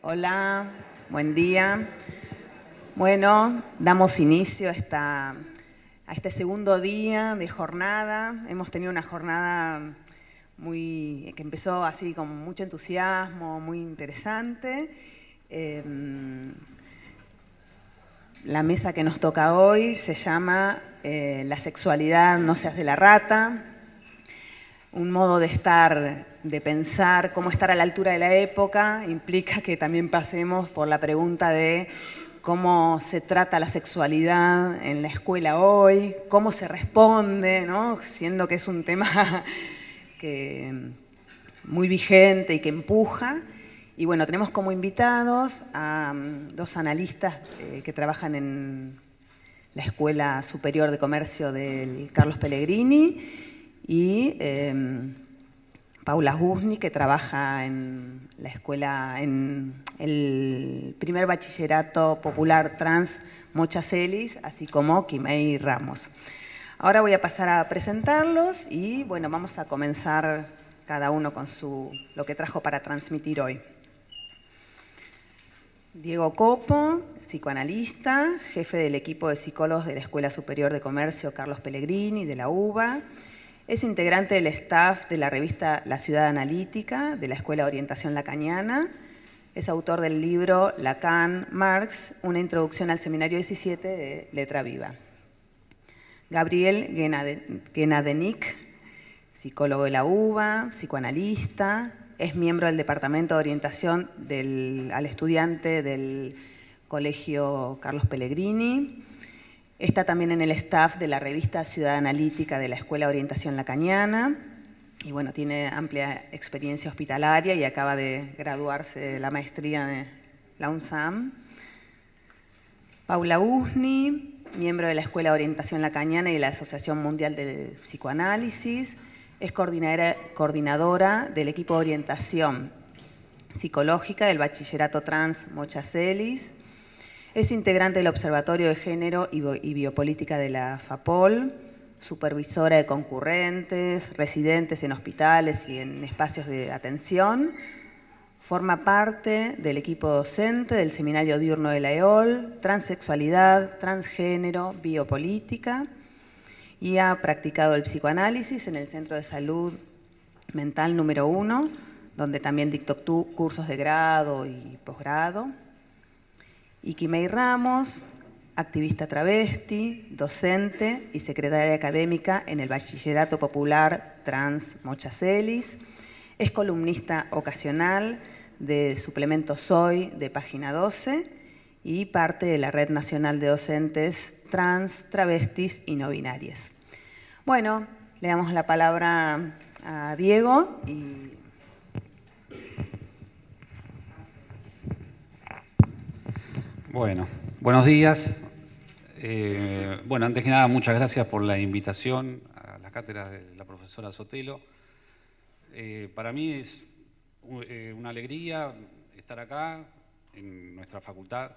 Hola, buen día. Bueno, damos inicio a este segundo día de jornada. Hemos tenido una jornada que empezó así con mucho entusiasmo, muy interesante. La mesa que nos toca hoy se llama La sexualidad no se hace la rata. Un modo de estar, de pensar, cómo estar a la altura de la época, implica que también pasemos por la pregunta de cómo se trata la sexualidad en la escuela hoy, cómo se responde, ¿no? Siendo que es un tema muy vigente y que empuja. Y bueno, tenemos como invitados a dos analistas que trabajan en la Escuela Superior de Comercio del Carlos Pellegrini y Paula Gusni, que trabaja en la escuela, en el primer bachillerato popular trans Mocha Celis, así como Quimei Ramos. Ahora voy a pasar a presentarlos y bueno, vamos a comenzar cada uno con lo que trajo para transmitir hoy. Diego Copo, psicoanalista, jefe del equipo de psicólogos de la Escuela Superior de Comercio Carlos Pellegrini, de la UBA. Es integrante del staff de la revista La Ciudad Analítica, de la Escuela de Orientación Lacaniana. Es autor del libro Lacan, Marx, una introducción al seminario 17 de Letra Viva. Gabriel Genadenik, psicólogo de la UBA, psicoanalista, es miembro del Departamento de Orientación al Estudiante del Colegio Carlos Pellegrini. Está también en el staff de la revista Ciudad Analítica de la Escuela de Orientación Lacaniana. Y bueno, tiene amplia experiencia hospitalaria y acaba de graduarse de la maestría de la UNSAM. Paula Gusni, miembro de la Escuela de Orientación Lacaniana y de la Asociación Mundial del Psicoanálisis. Es coordinadora del equipo de orientación psicológica del Bachillerato Trans Mocha Celis. Es integrante del Observatorio de Género y Biopolítica de la FAPOL, supervisora de concurrentes, residentes en hospitales y en espacios de atención. Forma parte del equipo docente del Seminario Diurno de la EOL, Transexualidad, Transgénero, Biopolítica, y ha practicado el psicoanálisis en el Centro de Salud Mental número 1, donde también dictó cursos de grado y posgrado. Y Quimei Ramos, activista travesti, docente y secretaria académica en el Bachillerato Popular Trans Mocha Celis. Es columnista ocasional de Suplemento Soy de Página 12 y parte de la Red Nacional de Docentes Trans, Travestis y No Binarias. Bueno, le damos la palabra a Diego y... Bueno, buenos días. Bueno, antes que nada, muchas gracias por la invitación a la cátedra de la profesora Sotelo. Para mí es una alegría estar acá en nuestra facultad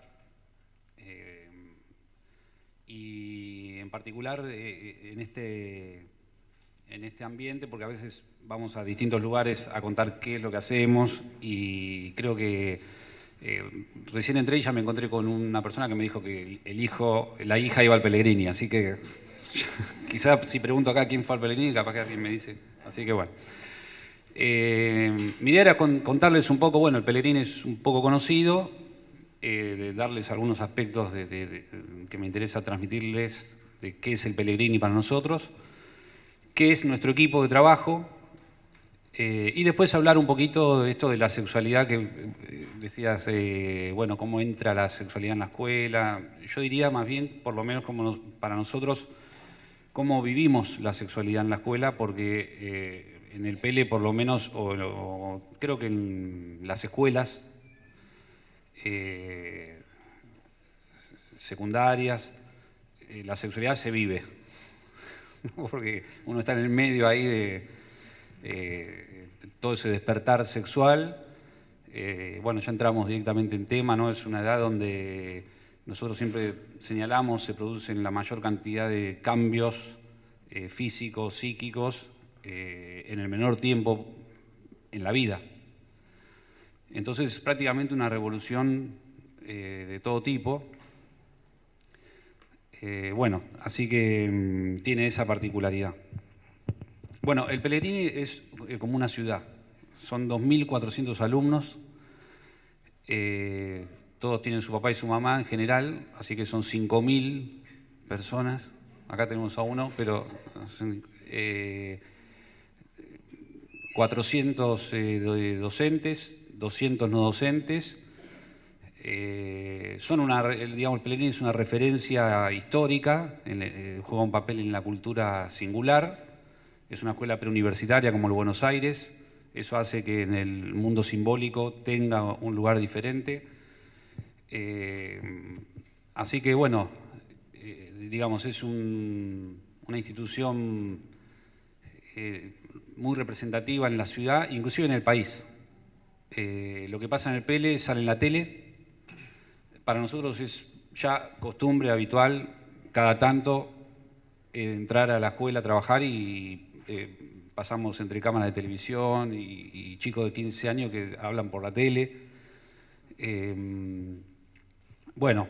y en particular en este ambiente, porque a veces vamos a distintos lugares a contar qué es lo que hacemos y creo que recién entré y ya me encontré con una persona que me dijo que la hija iba al Pellegrini, así que quizás si pregunto acá quién fue al Pellegrini, capaz que alguien me dice, así que bueno. Mi idea era contarles un poco, bueno, el Pellegrini es un poco conocido, de darles algunos aspectos que me interesa transmitirles de qué es el Pellegrini para nosotros, qué es nuestro equipo de trabajo, y después hablar un poquito de esto de la sexualidad que decías, bueno, cómo entra la sexualidad en la escuela. Yo diría más bien, por lo menos para nosotros, cómo vivimos la sexualidad en la escuela, porque en el PELE por lo menos, o creo que en las escuelas secundarias, la sexualidad se vive, porque uno está en el medio ahí de todo ese despertar sexual. Bueno, ya entramos directamente en tema, ¿no? Es una edad donde nosotros siempre señalamos se producen la mayor cantidad de cambios físicos, psíquicos, en el menor tiempo en la vida. Entonces, prácticamente una revolución de todo tipo. Bueno, así que tiene esa particularidad. Bueno, el Pellegrini es como una ciudad. Son 2.400 alumnos. Todos tienen su papá y su mamá en general, así que son 5.000 personas. Acá tenemos a uno, pero 400 docentes, 200 no docentes. Digamos, el Pellegrini es una referencia histórica, juega un papel en la cultura singular, es una escuela preuniversitaria como el Buenos Aires, eso hace que en el mundo simbólico tenga un lugar diferente. Así que bueno, digamos, es una institución muy representativa en la ciudad, inclusive en el país. Lo que pasa en el Pele sale en la tele. Para nosotros es ya costumbre habitual, cada tanto, entrar a la escuela a trabajar y pasamos entre cámaras de televisión y chicos de 15 años que hablan por la tele. Bueno,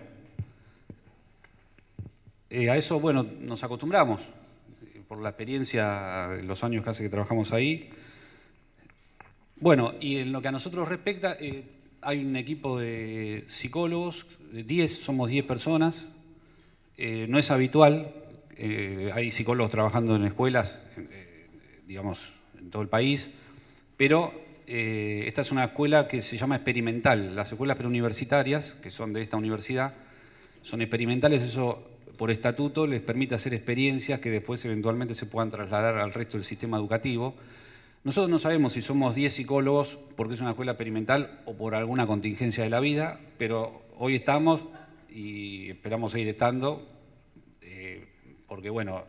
a eso, bueno, nos acostumbramos por la experiencia de los años que hace que trabajamos ahí. Bueno, y en lo que a nosotros respecta, hay un equipo de psicólogos, somos 10 personas, no es habitual, hay psicólogos trabajando en escuelas, digamos, en todo el país, pero esta es una escuela que se llama experimental. Las escuelas preuniversitarias, que son de esta universidad, son experimentales, eso por estatuto les permite hacer experiencias que después eventualmente se puedan trasladar al resto del sistema educativo. Nosotros no sabemos si somos 10 psicólogos porque es una escuela experimental o por alguna contingencia de la vida, pero hoy estamos y esperamos seguir estando porque, bueno,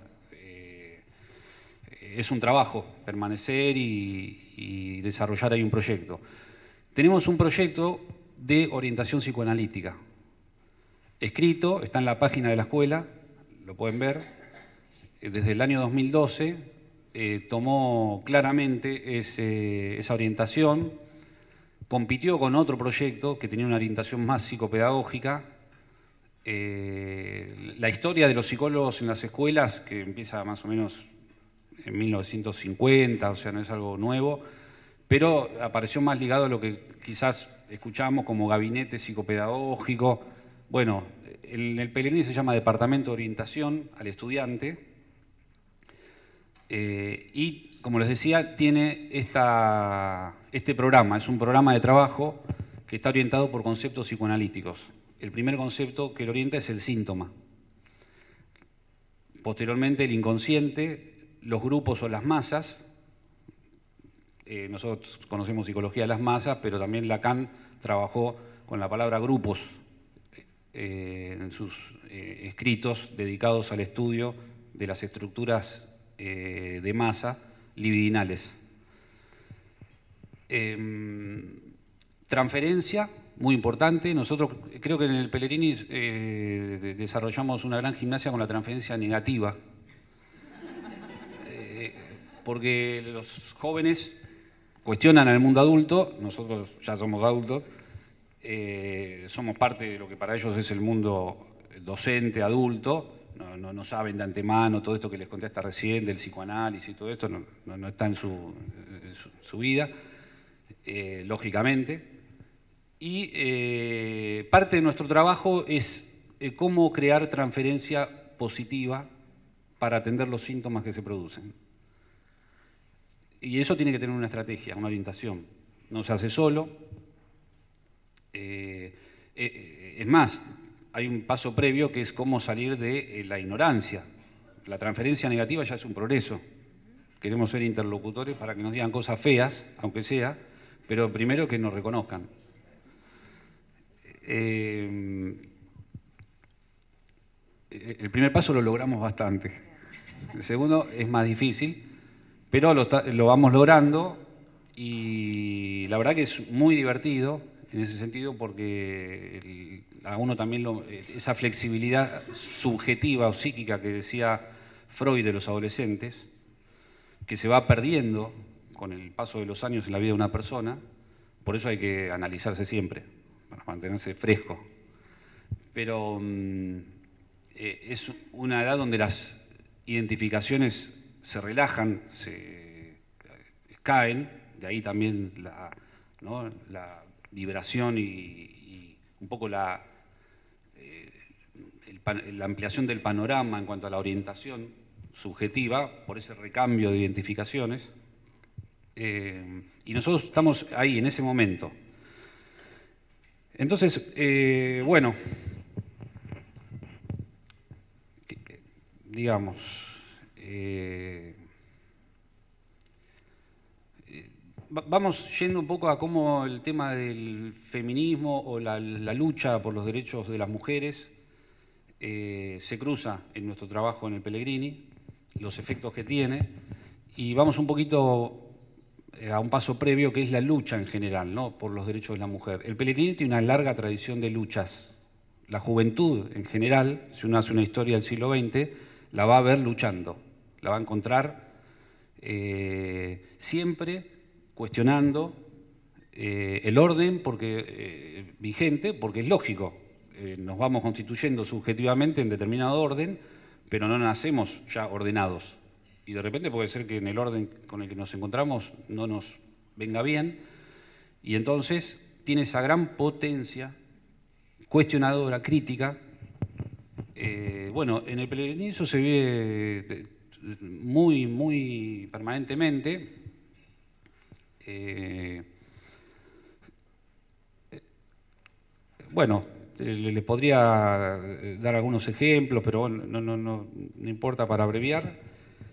es un trabajo permanecer y desarrollar ahí un proyecto. Tenemos un proyecto de orientación psicoanalítica, escrito, está en la página de la escuela, lo pueden ver, desde el año 2012, tomó claramente esa orientación, compitió con otro proyecto que tenía una orientación más psicopedagógica. La historia de los psicólogos en las escuelas, que empieza más o menos en 1950, o sea, no es algo nuevo, pero apareció más ligado a lo que quizás escuchamos como gabinete psicopedagógico. Bueno, el Pellegrini se llama Departamento de Orientación al Estudiante, y, como les decía, tiene este programa, es un programa de trabajo que está orientado por conceptos psicoanalíticos. El primer concepto que lo orienta es el síntoma. Posteriormente, el inconsciente, los grupos o las masas. Nosotros conocemos psicología de las masas, pero también Lacan trabajó con la palabra grupos en sus escritos dedicados al estudio de las estructuras de masa libidinales. Transferencia, muy importante. Nosotros creo que en el Pellegrini desarrollamos una gran gimnasia con la transferencia negativa, porque los jóvenes cuestionan al mundo adulto, nosotros ya somos adultos, somos parte de lo que para ellos es el mundo docente, adulto. No saben de antemano todo esto que les conté hasta recién, del psicoanálisis y todo esto, no está en su vida, lógicamente. Y parte de nuestro trabajo es cómo crear transferencia positiva para atender los síntomas que se producen. Y eso tiene que tener una estrategia, una orientación. No se hace solo. Es más, hay un paso previo que es cómo salir de la ignorancia. La transferencia negativa ya es un progreso. Queremos ser interlocutores para que nos digan cosas feas, aunque sea, pero primero que nos reconozcan. El primer paso lo logramos bastante. El segundo es más difícil, pero lo vamos logrando y la verdad que es muy divertido en ese sentido porque a uno también esa flexibilidad subjetiva o psíquica que decía Freud de los adolescentes, que se va perdiendo con el paso de los años en la vida de una persona, Por eso hay que analizarse siempre, para mantenerse fresco. Pero es una edad donde las identificaciones se relajan, se caen, de ahí también ¿no?, la vibración y un poco la ampliación del panorama en cuanto a la orientación subjetiva por ese recambio de identificaciones. Y nosotros estamos ahí, en ese momento. Entonces, bueno, digamos, vamos yendo un poco a cómo el tema del feminismo o la lucha por los derechos de las mujeres se cruza en nuestro trabajo en el Pellegrini, los efectos que tiene, y vamos un poquito a un paso previo, que es la lucha en general, ¿no?, por los derechos de la mujer. El Pellegrini tiene una larga tradición de luchas. La juventud en general, si uno hace una historia del siglo XX, la va a ver luchando, la va a encontrar siempre cuestionando el orden vigente, porque es lógico. Nos vamos constituyendo subjetivamente en determinado orden, pero no nacemos ya ordenados. Y de repente puede ser que en el orden con el que nos encontramos no nos venga bien, y entonces tiene esa gran potencia cuestionadora, crítica. Bueno, en el Pellegrini eso se ve muy, muy permanentemente. Bueno, le podría dar algunos ejemplos, pero bueno, no importa para abreviar.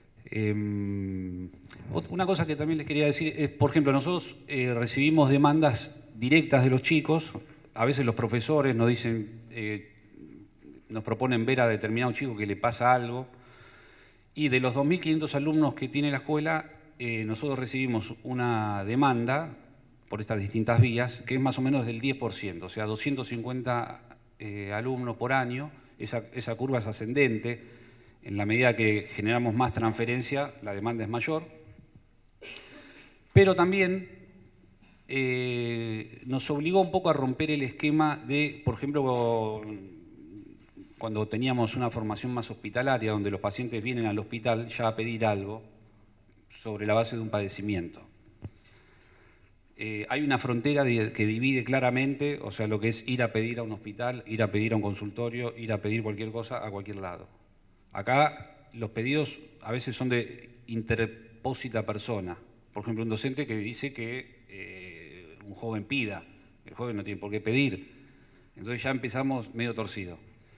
Una cosa que también les quería decir es, por ejemplo, nosotros recibimos demandas directas de los chicos. A veces los profesores nos dicen, nos proponen ver a determinado chico que le pasa algo, y de los 2.500 alumnos que tiene la escuela, nosotros recibimos una demanda por estas distintas vías que es más o menos del 10%, o sea, 250 alumnos por año. Esa curva es ascendente. En la medida que generamos más transferencia, la demanda es mayor. Pero también nos obligó un poco a romper el esquema de, por ejemplo, cuando teníamos una formación más hospitalaria, donde los pacientes vienen al hospital ya a pedir algo sobre la base de un padecimiento. Hay una frontera que divide claramente, o sea, lo que es ir a pedir a un hospital, ir a pedir a un consultorio, ir a pedir cualquier cosa a cualquier lado. Acá los pedidos a veces son de interpósita persona. Por ejemplo, un docente que dice que un joven pida, el joven no tiene por qué pedir. Entonces ya empezamos medio torcido.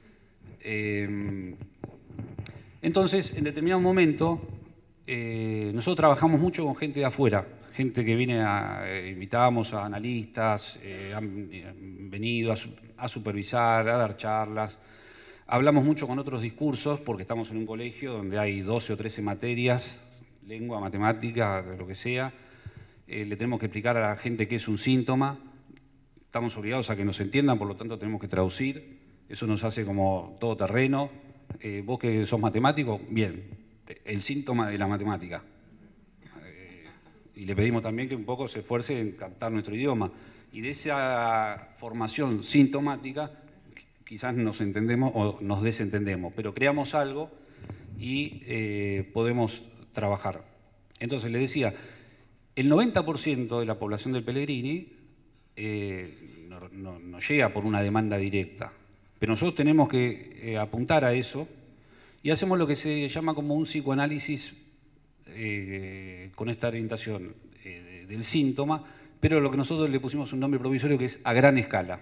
Entonces, en determinado momento, nosotros trabajamos mucho con gente de afuera, gente que viene invitábamos a analistas, han venido a supervisar, a dar charlas. Hablamos mucho con otros discursos, porque estamos en un colegio donde hay 12 o 13 materias, lengua, matemática, lo que sea. Le tenemos que explicar a la gente qué es un síntoma. Estamos obligados a que nos entiendan, por lo tanto tenemos que traducir. Eso nos hace como todoterreno. Vos que sos matemático, bien, el síntoma de la matemática. Y le pedimos también que un poco se esfuerce en captar nuestro idioma. Y de esa formación sintomática, quizás nos entendemos o nos desentendemos, pero creamos algo y podemos trabajar. Entonces, les decía, el 90% de la población del Pellegrini no llega por una demanda directa, pero nosotros tenemos que apuntar a eso y hacemos lo que se llama como un psicoanálisis con esta orientación del síntoma, pero lo que nosotros le pusimos un nombre provisorio que es a gran escala.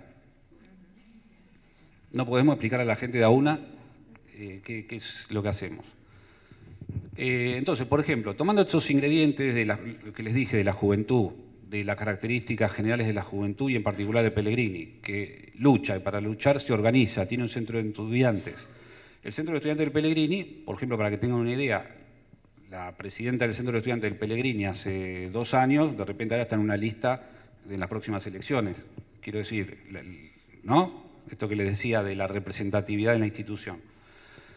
No podemos explicar a la gente de a una qué es lo que hacemos. Entonces, por ejemplo, tomando estos ingredientes de lo que les dije de la juventud, de las características generales de la juventud y en particular de Pellegrini, que lucha y para luchar se organiza, tiene un centro de estudiantes. El centro de estudiantes del Pellegrini, por ejemplo, para que tengan una idea, la presidenta del centro de estudiantes del Pellegrini hace 2 años, de repente ahora está en una lista de las próximas elecciones. Quiero decir, ¿no? Esto que les decía de la representatividad de la institución.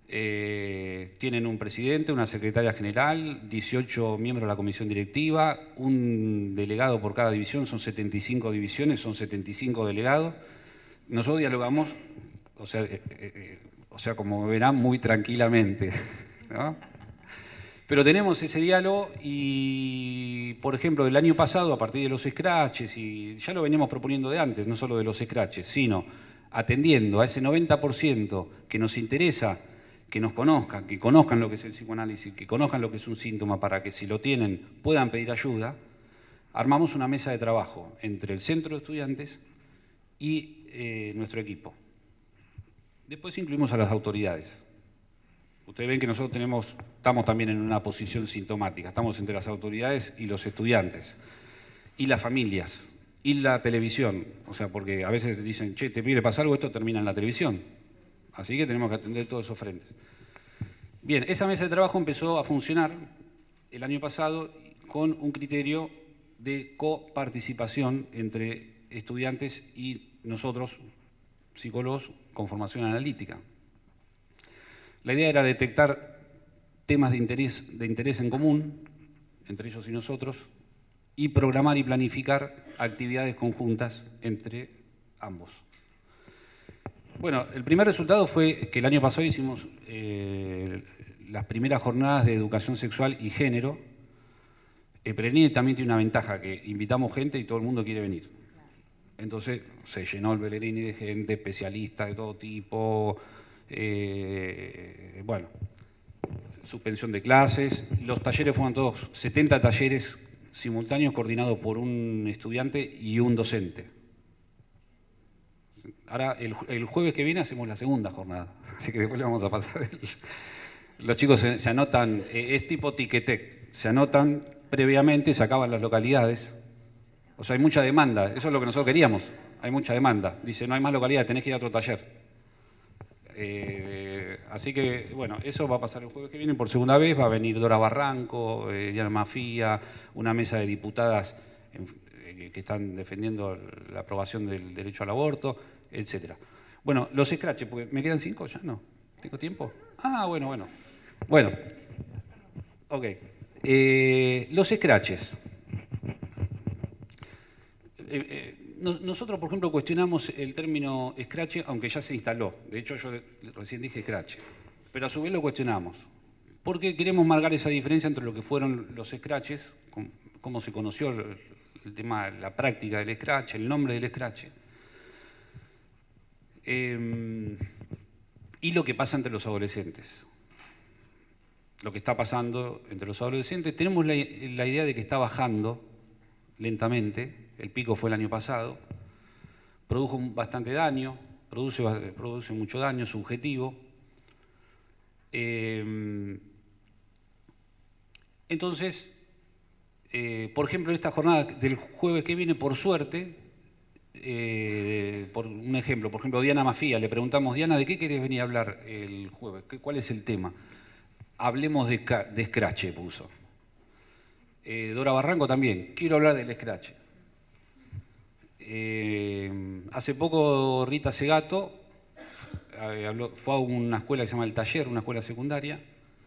Tienen un presidente, una secretaria general, 18 miembros de la comisión directiva, un delegado por cada división, son 75 divisiones, son 75 delegados. Nosotros dialogamos, o sea, como verán, muy tranquilamente, ¿no? Pero tenemos ese diálogo y, por ejemplo, el año pasado, a partir de los scratches, y ya lo veníamos proponiendo de antes, no solo de los scratches, sino atendiendo a ese 90% que nos interesa que nos conozcan, que conozcan lo que es el psicoanálisis, que conozcan lo que es un síntoma para que si lo tienen puedan pedir ayuda, armamos una mesa de trabajo entre el centro de estudiantes y nuestro equipo. Después incluimos a las autoridades. Ustedes ven que nosotros estamos también en una posición sintomática, estamos entre las autoridades y los estudiantes, y las familias, y la televisión, o sea, porque a veces dicen, che, te pide pasa algo, esto termina en la televisión. Así que tenemos que atender todos esos frentes. Bien, esa mesa de trabajo empezó a funcionar el año pasado con un criterio de coparticipación entre estudiantes y nosotros, psicólogos con formación analítica. La idea era detectar temas de interés en común, entre ellos y nosotros, y programar y planificar actividades conjuntas entre ambos. Bueno, el primer resultado fue que el año pasado hicimos las primeras jornadas de educación sexual y género. El Pellegrini también tiene una ventaja, que invitamos gente y todo el mundo quiere venir. Entonces se llenó el Pellegrini de gente, especialistas de todo tipo, bueno, suspensión de clases. Los talleres fueron todos 70 talleres simultáneos coordinados por un estudiante y un docente. Ahora, el jueves que viene hacemos la segunda jornada, así que después le vamos a pasar. Los chicos se anotan, es tipo tiquetec, se anotan previamente, se acaban las localidades. O sea, hay mucha demanda, eso es lo que nosotros queríamos, hay mucha demanda. Dice, no hay más localidades, tenés que ir a otro taller. Así que, bueno, eso va a pasar el jueves que viene por segunda vez, va a venir Dora Barranco, Diana Mafía, una mesa de diputadas que están defendiendo la aprobación del derecho al aborto, etcétera. Bueno, los scratches, porque me quedan 5 ya, ¿no? ¿Tengo tiempo? Ah, bueno. Bueno, ok. Los scratches. Nosotros, por ejemplo, cuestionamos el término scratch, aunque ya se instaló. De hecho, yo recién dije scratch. Pero a su vez lo cuestionamos. Porque queremos marcar esa diferencia entre lo que fueron los scratches, cómo se conoció el tema, la práctica del scratch, el nombre del scratch, y lo que pasa entre los adolescentes. Lo que está pasando entre los adolescentes. Tenemos la idea de que está bajando lentamente, el pico fue el año pasado, produjo bastante daño, produce mucho daño subjetivo. Entonces, por ejemplo, en esta jornada del jueves que viene, por suerte, por un ejemplo, por ejemplo, Diana Mafía, le preguntamos, Diana, ¿de qué querés venir a hablar el jueves? ¿Cuál es el tema? Hablemos de scratch, puso. Dora Barranco también, quiero hablar del scratch. Hace poco Rita Segato fue a una escuela que se llama El Taller, una escuela secundaria,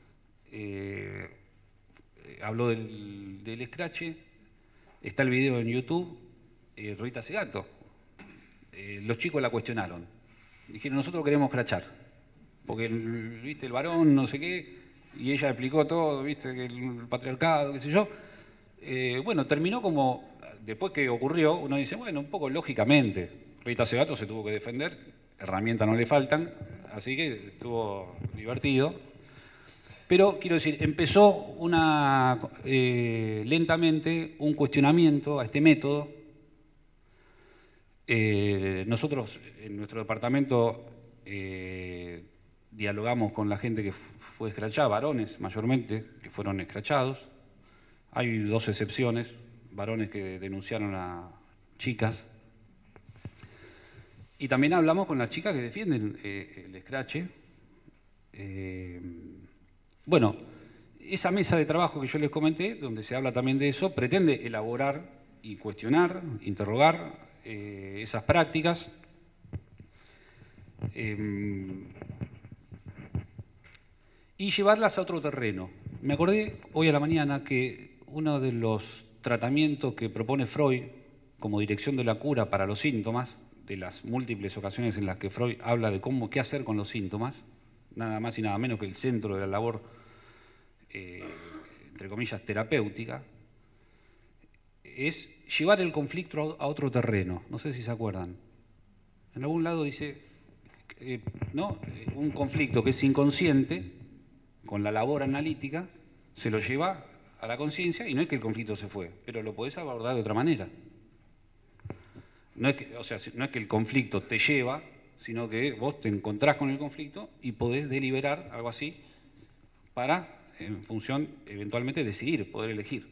habló del scratch, está el video en YouTube, Rita Segato. Los chicos la cuestionaron, dijeron, nosotros queremos scratchar, porque viste el varón, no sé qué, y ella explicó todo, viste, que el patriarcado, qué sé yo. Bueno, terminó como, después que ocurrió, uno dice, bueno, un poco lógicamente, Rita Segato se tuvo que defender, herramientas no le faltan, así que estuvo divertido. Pero, quiero decir, empezó lentamente un cuestionamiento a este método. Nosotros, en nuestro departamento, dialogamos con la gente que fue escrachada, varones mayormente, que fueron escrachados. Hay 2 excepciones, varones que denunciaron a chicas. Y también hablamos con las chicas que defienden el scratch. Bueno, esa mesa de trabajo que yo les comenté, donde se habla también de eso, pretende elaborar y cuestionar, interrogar esas prácticas. y llevarlas a otro terreno. Me acordé hoy a la mañana que uno de los tratamientos que propone Freud como dirección de la cura para los síntomas, de las múltiples ocasiones en las que Freud habla de qué hacer con los síntomas, nada más y nada menos que el centro de la labor, entre comillas, terapéutica, es llevar el conflicto a otro terreno. No sé si se acuerdan. En algún lado dice, ¿no? Un conflicto que es inconsciente, con la labor analítica, se lo lleva a la conciencia y no es que el conflicto se fue, pero lo podés abordar de otra manera. No es que, o sea, no es que el conflicto te lleva, sino que vos te encontrás con el conflicto y podés deliberar algo así para, en función, eventualmente decidir, poder elegir.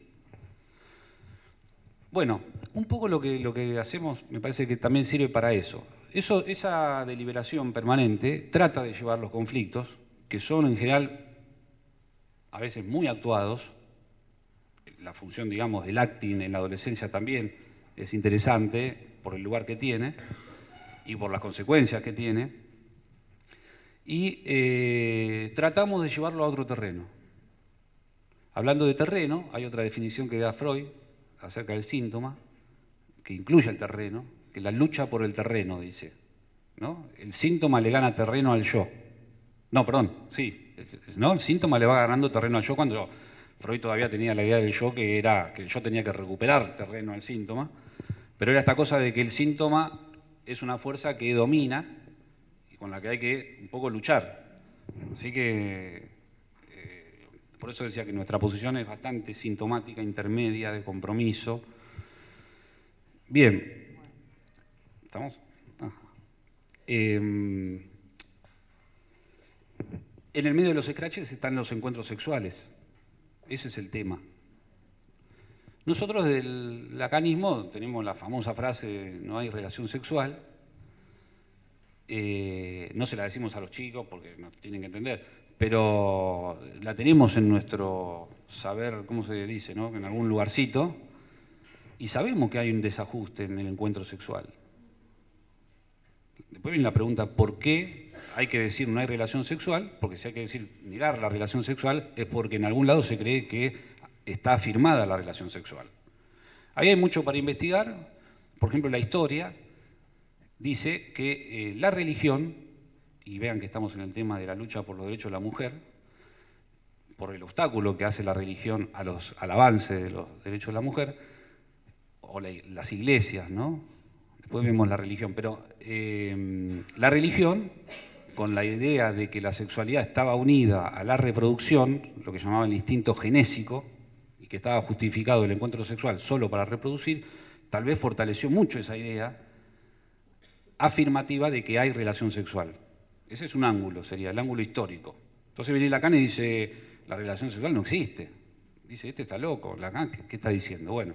Bueno, un poco lo que hacemos me parece que también sirve para eso. Esa deliberación permanente trata de llevar los conflictos, que son en general a veces muy actuados. La función, digamos, del acting en la adolescencia también es interesante por el lugar que tiene y por las consecuencias que tiene. Y tratamos de llevarlo a otro terreno. Hablando de terreno, hay otra definición que da Freud acerca del síntoma, que incluye el terreno, que la lucha por el terreno, dice, ¿no? El síntoma le gana terreno al yo. No, perdón, sí, ¿no? El síntoma le va ganando terreno al yo cuando Freud todavía tenía la idea del yo, que era que el yo tenía que recuperar terreno al síntoma, pero era esta cosa de que el síntoma es una fuerza que domina y con la que hay que un poco luchar. Así que por eso decía que nuestra posición es bastante sintomática, intermedia, de compromiso. Bien. ¿Estamos? En el medio de los scratches están los encuentros sexuales. Ese es el tema. Nosotros del lacanismo tenemos la famosa frase, no hay relación sexual. No se la decimos a los chicos porque nos tienen que entender, pero la tenemos en nuestro saber, ¿cómo se dice?, ¿no? En algún lugarcito, y sabemos que hay un desajuste en el encuentro sexual. Después viene la pregunta, ¿por qué hay que decir no hay relación sexual? Porque si hay que decir negar la relación sexual es porque en algún lado se cree que está afirmada la relación sexual. Ahí hay mucho para investigar. Por ejemplo, la historia dice que la religión, y vean que estamos en el tema de la lucha por los derechos de la mujer, por el obstáculo que hace la religión al avance de los derechos de la mujer, o las iglesias, ¿no? Después vemos la religión, pero la religión, con la idea de que la sexualidad estaba unida a la reproducción, lo que llamaban el instinto genésico, y que estaba justificado el encuentro sexual solo para reproducir, tal vez fortaleció mucho esa idea afirmativa de que hay relación sexual. Ese es un ángulo, sería el ángulo histórico. Entonces viene Lacan y dice, la relación sexual no existe. Dice, este está loco, Lacan, ¿qué está diciendo? Bueno,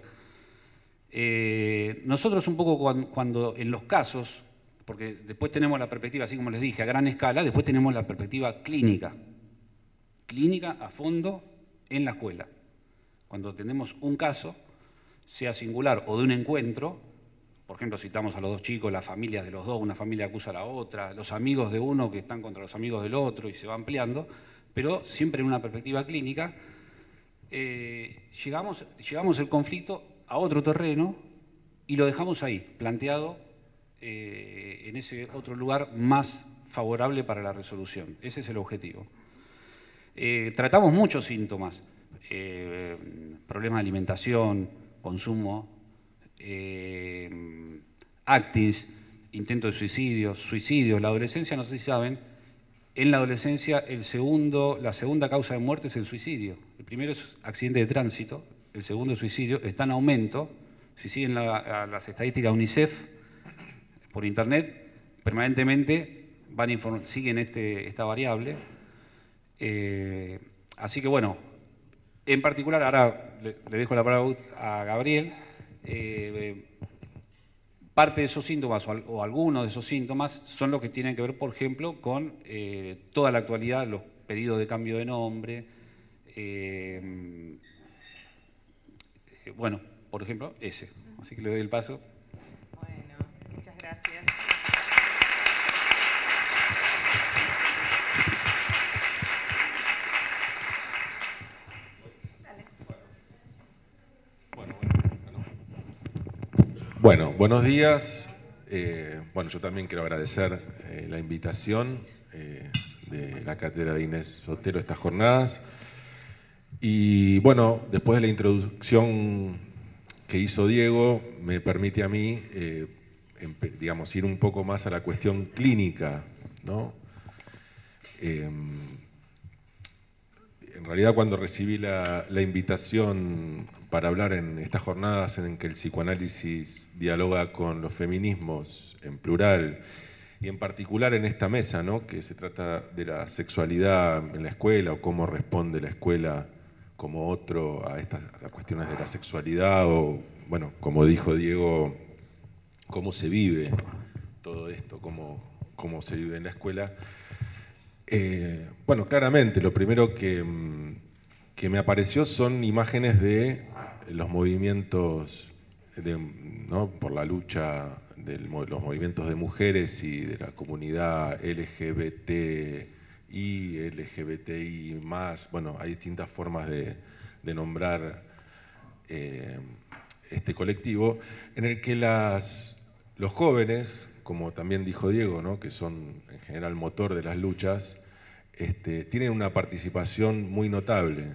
nosotros un poco cuando en los casos, porque después tenemos la perspectiva, así como les dije, a gran escala, después tenemos la perspectiva clínica. Clínica a fondo en la escuela. Cuando tenemos un caso, sea singular o de un encuentro, por ejemplo, citamos a los dos chicos, las familias de los dos, una familia acusa a la otra, los amigos de uno que están contra los amigos del otro y se va ampliando, pero siempre en una perspectiva clínica, llevamos el conflicto a otro terreno y lo dejamos ahí, planteado en ese otro lugar más favorable para la resolución. Ese es el objetivo. Tratamos muchos síntomas, problemas de alimentación, consumo, actings, intentos de suicidios. La adolescencia, no sé si saben, en la adolescencia la segunda causa de muerte es el suicidio. El primero es accidente de tránsito, el segundo es suicidio, está en aumento. Si siguen las estadísticas de UNICEF por internet, permanentemente siguen esta variable. Así que bueno, en particular, ahora le dejo la palabra a Gabriel. Parte de esos síntomas o algunos de esos síntomas son los que tienen que ver, por ejemplo, con toda la actualidad, los pedidos de cambio de nombre. Bueno, por ejemplo, ese. Así que le doy el paso. Bueno, muchas gracias. Bueno, buenos días. Bueno, yo también quiero agradecer la invitación de la cátedra de Inés Sotero a estas jornadas. Y bueno, después de la introducción que hizo Diego, me permite a mí, digamos, ir un poco más a la cuestión clínica, ¿no? En realidad, cuando recibí la invitación para hablar en estas jornadas en que el psicoanálisis dialoga con los feminismos en plural, y en particular en esta mesa, ¿no?, que se trata de la sexualidad en la escuela o cómo responde la escuela como otro a las cuestiones de la sexualidad, o, bueno, como dijo Diego, cómo se vive todo esto, cómo se vive en la escuela. Bueno, claramente, lo primero que me apareció son imágenes de los movimientos ¿no?, por la lucha de los movimientos de mujeres y de la comunidad LGBTI más. Bueno, hay distintas formas de nombrar este colectivo, en el que los jóvenes, como también dijo Diego, ¿no?, que son en general motor de las luchas, tienen una participación muy notable.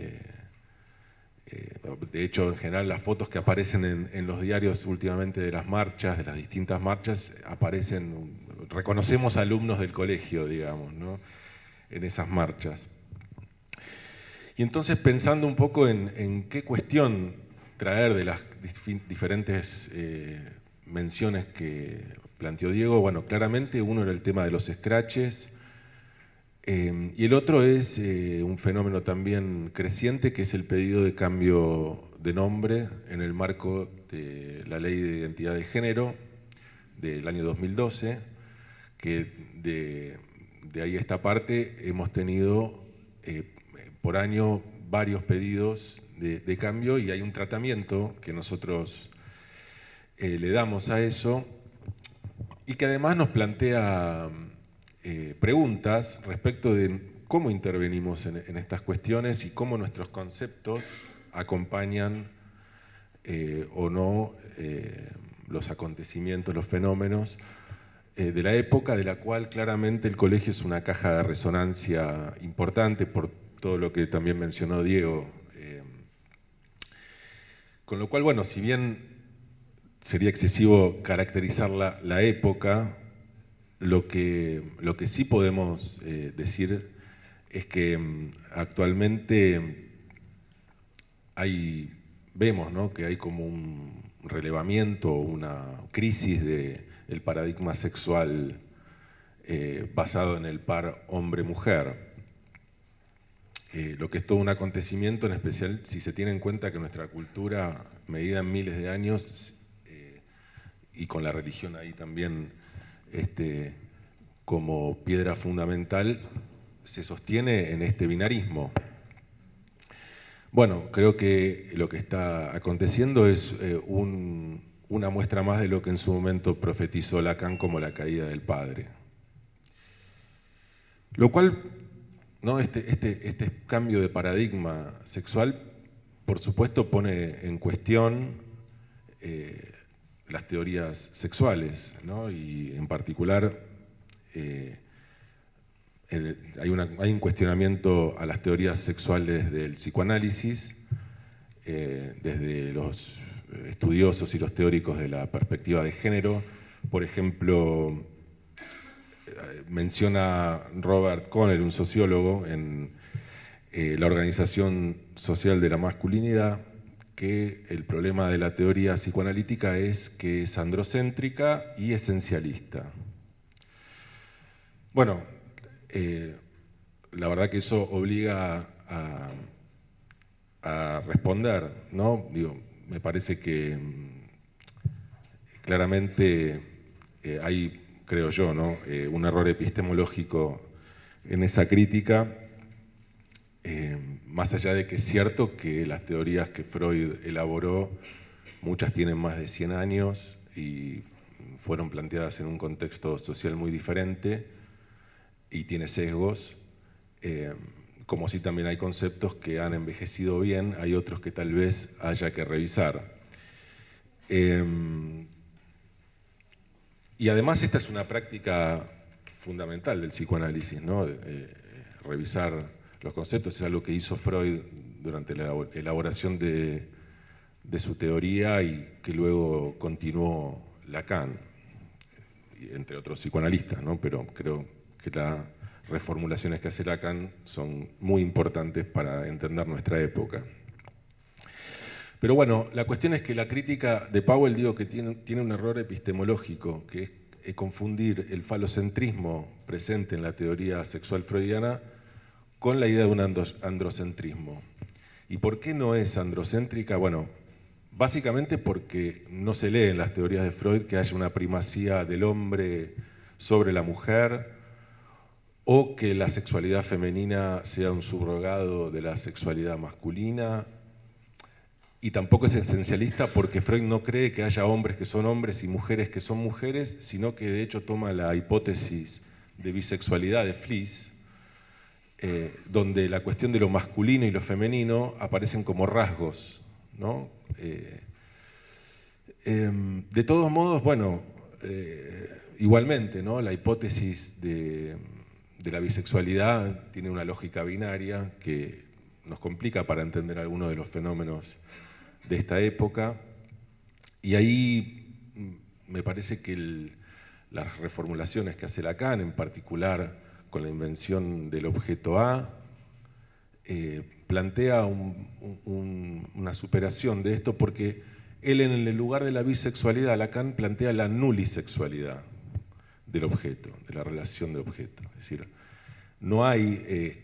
De hecho, en general, las fotos que aparecen en los diarios últimamente de las marchas, de las distintas marchas, reconocemos alumnos del colegio, digamos, ¿no?, en esas marchas. Y entonces, pensando un poco en qué cuestión traer de las diferentes menciones que planteó Diego, bueno, claramente uno era el tema de los scratches, y el otro es un fenómeno también creciente, que es el pedido de cambio de nombre en el marco de la Ley de Identidad de Género del año 2012, que de ahí a esta parte hemos tenido por año varios pedidos de cambio, y hay un tratamiento que nosotros le damos a eso, y que además nos plantea preguntas respecto de cómo intervenimos en estas cuestiones y cómo nuestros conceptos acompañan o no los acontecimientos, los fenómenos de la época, de la cual claramente el colegio es una caja de resonancia importante por todo lo que también mencionó Diego. Con lo cual, bueno, si bien sería excesivo caracterizar la época, lo que sí podemos decir es que actualmente vemos, ¿no?, que hay como un relevamiento, una crisis del paradigma sexual basado en el par hombre-mujer. Lo que es todo un acontecimiento, en especial si se tiene en cuenta que nuestra cultura, medida en miles de años, y con la religión ahí también como piedra fundamental, se sostiene en este binarismo. Bueno, creo que lo que está aconteciendo es una muestra más de lo que en su momento profetizó Lacan como la caída del padre. Lo cual, ¿no?, este cambio de paradigma sexual, por supuesto, pone en cuestión las teorías sexuales, ¿no?, y en particular hay un cuestionamiento a las teorías sexuales del psicoanálisis, desde los estudiosos y los teóricos de la perspectiva de género. Por ejemplo, menciona Robert Conner, un sociólogo, en la Organización Social de la Masculinidad, que el problema de la teoría psicoanalítica es que es androcéntrica y esencialista. Bueno, la verdad que eso obliga a responder, ¿no? Digo, me parece que claramente hay, creo yo, ¿no?, un error epistemológico en esa crítica, más allá de que es cierto que las teorías que Freud elaboró, muchas tienen más de 100 años y fueron planteadas en un contexto social muy diferente y tiene sesgos, como si también hay conceptos que han envejecido bien, hay otros que tal vez haya que revisar. Y además esta es una práctica fundamental del psicoanálisis, ¿no? Revisar los conceptos es algo que hizo Freud durante la elaboración de su teoría y que luego continuó Lacan, entre otros psicoanalistas, ¿no? Pero creo que las reformulaciones que hace Lacan son muy importantes para entender nuestra época. Pero bueno, la cuestión es que la crítica de Powell, digo que tiene un error epistemológico, que es confundir el falocentrismo presente en la teoría sexual freudiana con la idea de un androcentrismo. ¿Y por qué no es androcéntrica? Bueno, básicamente porque no se lee en las teorías de Freud que haya una primacía del hombre sobre la mujer o que la sexualidad femenina sea un subrogado de la sexualidad masculina. Y tampoco es esencialista porque Freud no cree que haya hombres que son hombres y mujeres que son mujeres, sino que de hecho toma la hipótesis de bisexualidad de Fliess, donde la cuestión de lo masculino y lo femenino aparecen como rasgos, ¿no? De todos modos, bueno, igualmente, ¿no? La hipótesis de la bisexualidad tiene una lógica binaria que nos complica para entender algunos de los fenómenos de esta época, y ahí me parece que las reformulaciones que hace Lacan, en particular con la invención del objeto A, plantea una superación de esto, porque él en el lugar de la bisexualidad, Lacan plantea la nulisexualidad del objeto, de la relación de objeto. Es decir, no hay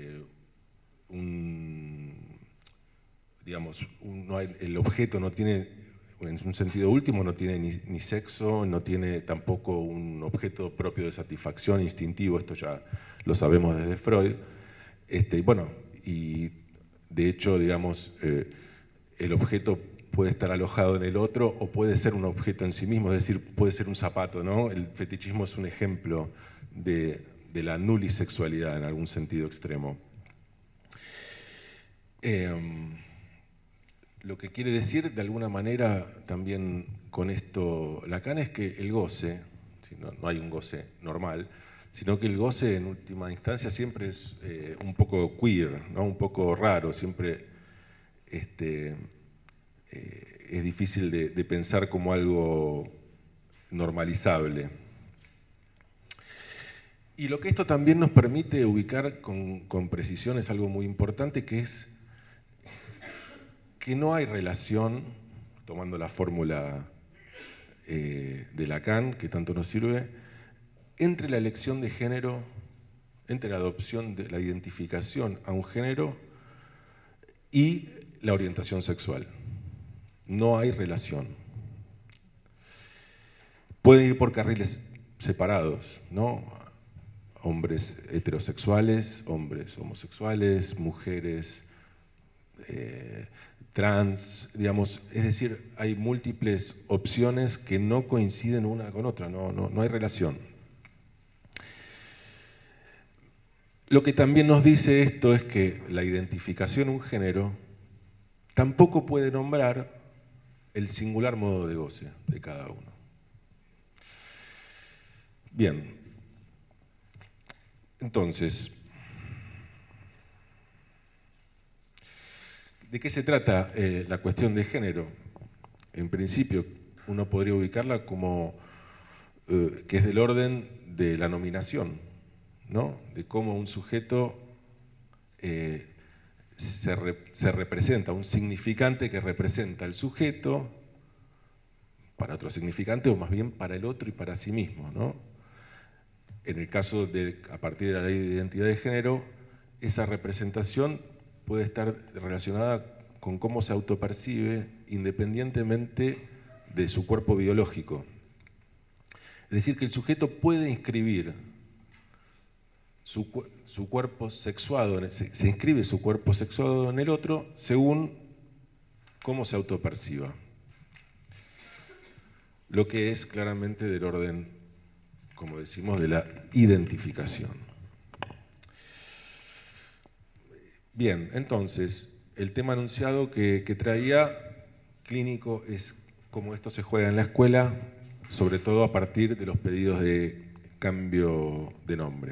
el objeto no tiene, en un sentido último, no tiene ni sexo, no tiene tampoco un objeto propio de satisfacción instintivo, esto ya lo sabemos desde Freud. Bueno, y de hecho, digamos, el objeto puede estar alojado en el otro o puede ser un objeto en sí mismo, es decir, puede ser un zapato, ¿no? El fetichismo es un ejemplo de la nulisexualidad en algún sentido extremo. Lo que quiere decir de alguna manera también con esto Lacan es que el goce, no hay un goce normal, sino que el goce en última instancia siempre es un poco queer, ¿no? Un poco raro, siempre es difícil de pensar como algo normalizable. Y lo que esto también nos permite ubicar con precisión es algo muy importante, que es que no hay relación, tomando la fórmula de Lacan, que tanto nos sirve, entre la elección de género, entre la adopción de la identificación a un género y la orientación sexual. No hay relación. Pueden ir por carriles separados, ¿no? Hombres heterosexuales, hombres homosexuales, mujeres trans, digamos, es decir, hay múltiples opciones que no coinciden una con otra, no hay relación. Lo que también nos dice esto es que la identificación a un género tampoco puede nombrar el singular modo de goce de cada uno. Bien, entonces, ¿de qué se trata la cuestión de género? En principio, uno podría ubicarla como que es del orden de la nominación, ¿no? De cómo un sujeto se representa, un significante que representa al sujeto para otro significante, o más bien para el otro y para sí mismo, ¿no? En el caso de, a partir de la ley de identidad de género, esa representación puede estar relacionada con cómo se autopercibe independientemente de su cuerpo biológico. Es decir, que el sujeto puede inscribir su cuerpo sexuado, se inscribe su cuerpo sexuado en el otro según cómo se autoperciba. Lo que es claramente del orden, como decimos, de la identificación. Bien, entonces, el tema anunciado que traía clínico es cómo esto se juega en la escuela sobre todo a partir de los pedidos de cambio de nombre.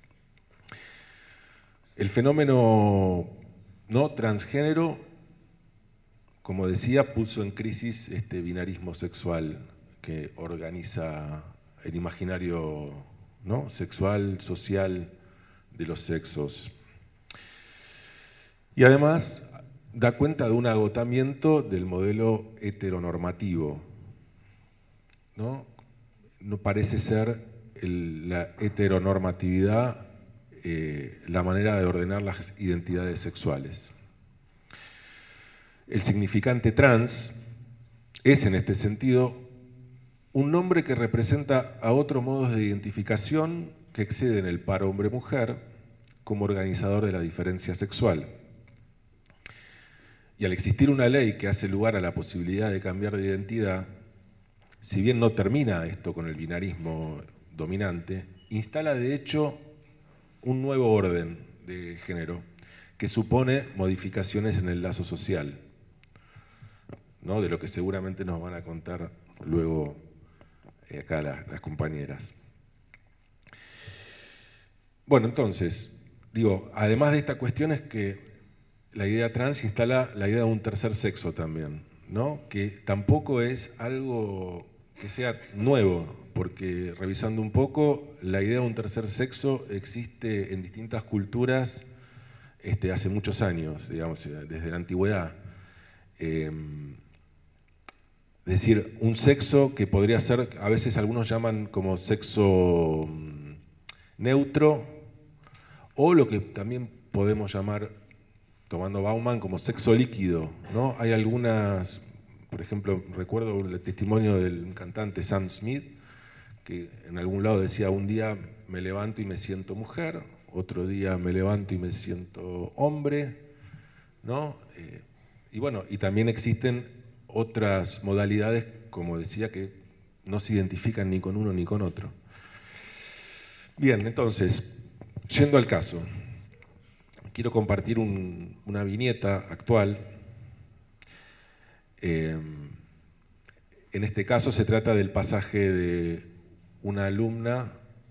El fenómeno no transgénero, como decía, puso en crisis este binarismo sexual que organiza el imaginario, ¿no?, sexual, social de los sexos. Y además da cuenta de un agotamiento del modelo heteronormativo, ¿no? No parece ser la heteronormatividad la manera de ordenar las identidades sexuales. El significante trans es, en este sentido, un nombre que representa a otros modos de identificación que exceden el par hombre-mujer como organizador de la diferencia sexual. Y al existir una ley que hace lugar a la posibilidad de cambiar de identidad, si bien no termina esto con el binarismo dominante, instala de hecho un nuevo orden de género que supone modificaciones en el lazo social, ¿no?, de lo que seguramente nos van a contar luego acá las compañeras. Bueno, entonces, digo, además de esta cuestión es que la idea trans instala la idea de un tercer sexo también, ¿no?, que tampoco es algo que sea nuevo, porque revisando un poco, la idea de un tercer sexo existe en distintas culturas hace muchos años, digamos, desde la antigüedad. Es decir, un sexo que podría ser, a veces algunos llaman como sexo neutro, o lo que también podemos llamar, tomando Bauman, como sexo líquido, ¿no? Hay algunas, por ejemplo, recuerdo el testimonio del cantante Sam Smith, que en algún lado decía: un día me levanto y me siento mujer, otro día me levanto y me siento hombre, ¿no? Y bueno, y también existen otras modalidades, como decía, que no se identifican ni con uno ni con otro. Bien, entonces, yendo al caso, quiero compartir una viñeta actual. En este caso se trata del pasaje de una alumna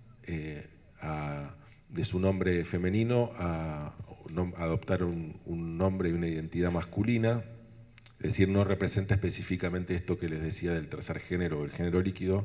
de su nombre femenino a adoptar un nombre y una identidad masculina, es decir, no representa específicamente esto que les decía del tercer género o el género líquido.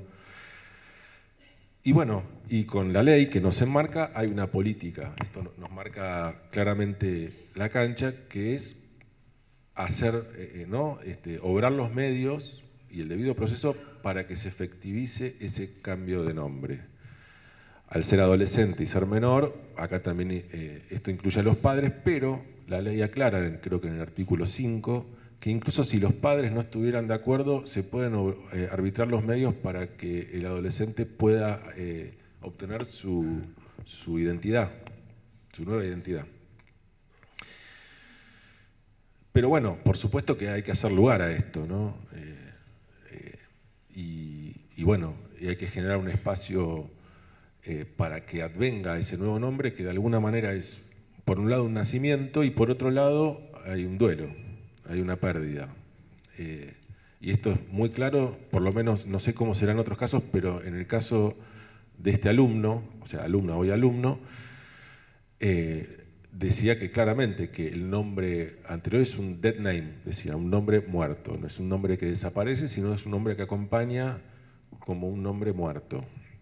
Y bueno, y con la ley que nos enmarca hay una política, esto nos marca claramente la cancha, que es hacer, obrar los medios y el debido proceso para que se efectivice ese cambio de nombre. Al ser adolescente y ser menor, acá también esto incluye a los padres, pero la ley aclara, creo que en el artículo 5, que incluso si los padres no estuvieran de acuerdo, se pueden arbitrar los medios para que el adolescente pueda obtener su identidad, su nueva identidad. Pero bueno, por supuesto que hay que hacer lugar a esto, ¿no? Y bueno, y hay que generar un espacio para que advenga ese nuevo nombre, que de alguna manera es, por un lado, un nacimiento, y por otro lado, hay un duelo, hay una pérdida. Y esto es muy claro, por lo menos, no sé cómo será en otros casos, pero en el caso de este alumno, o sea, alumna hoy alumno, decía que claramente que el nombre anterior es un dead name, decía, un nombre muerto, no es un nombre que desaparece, sino es un nombre que acompaña como un nombre muerto.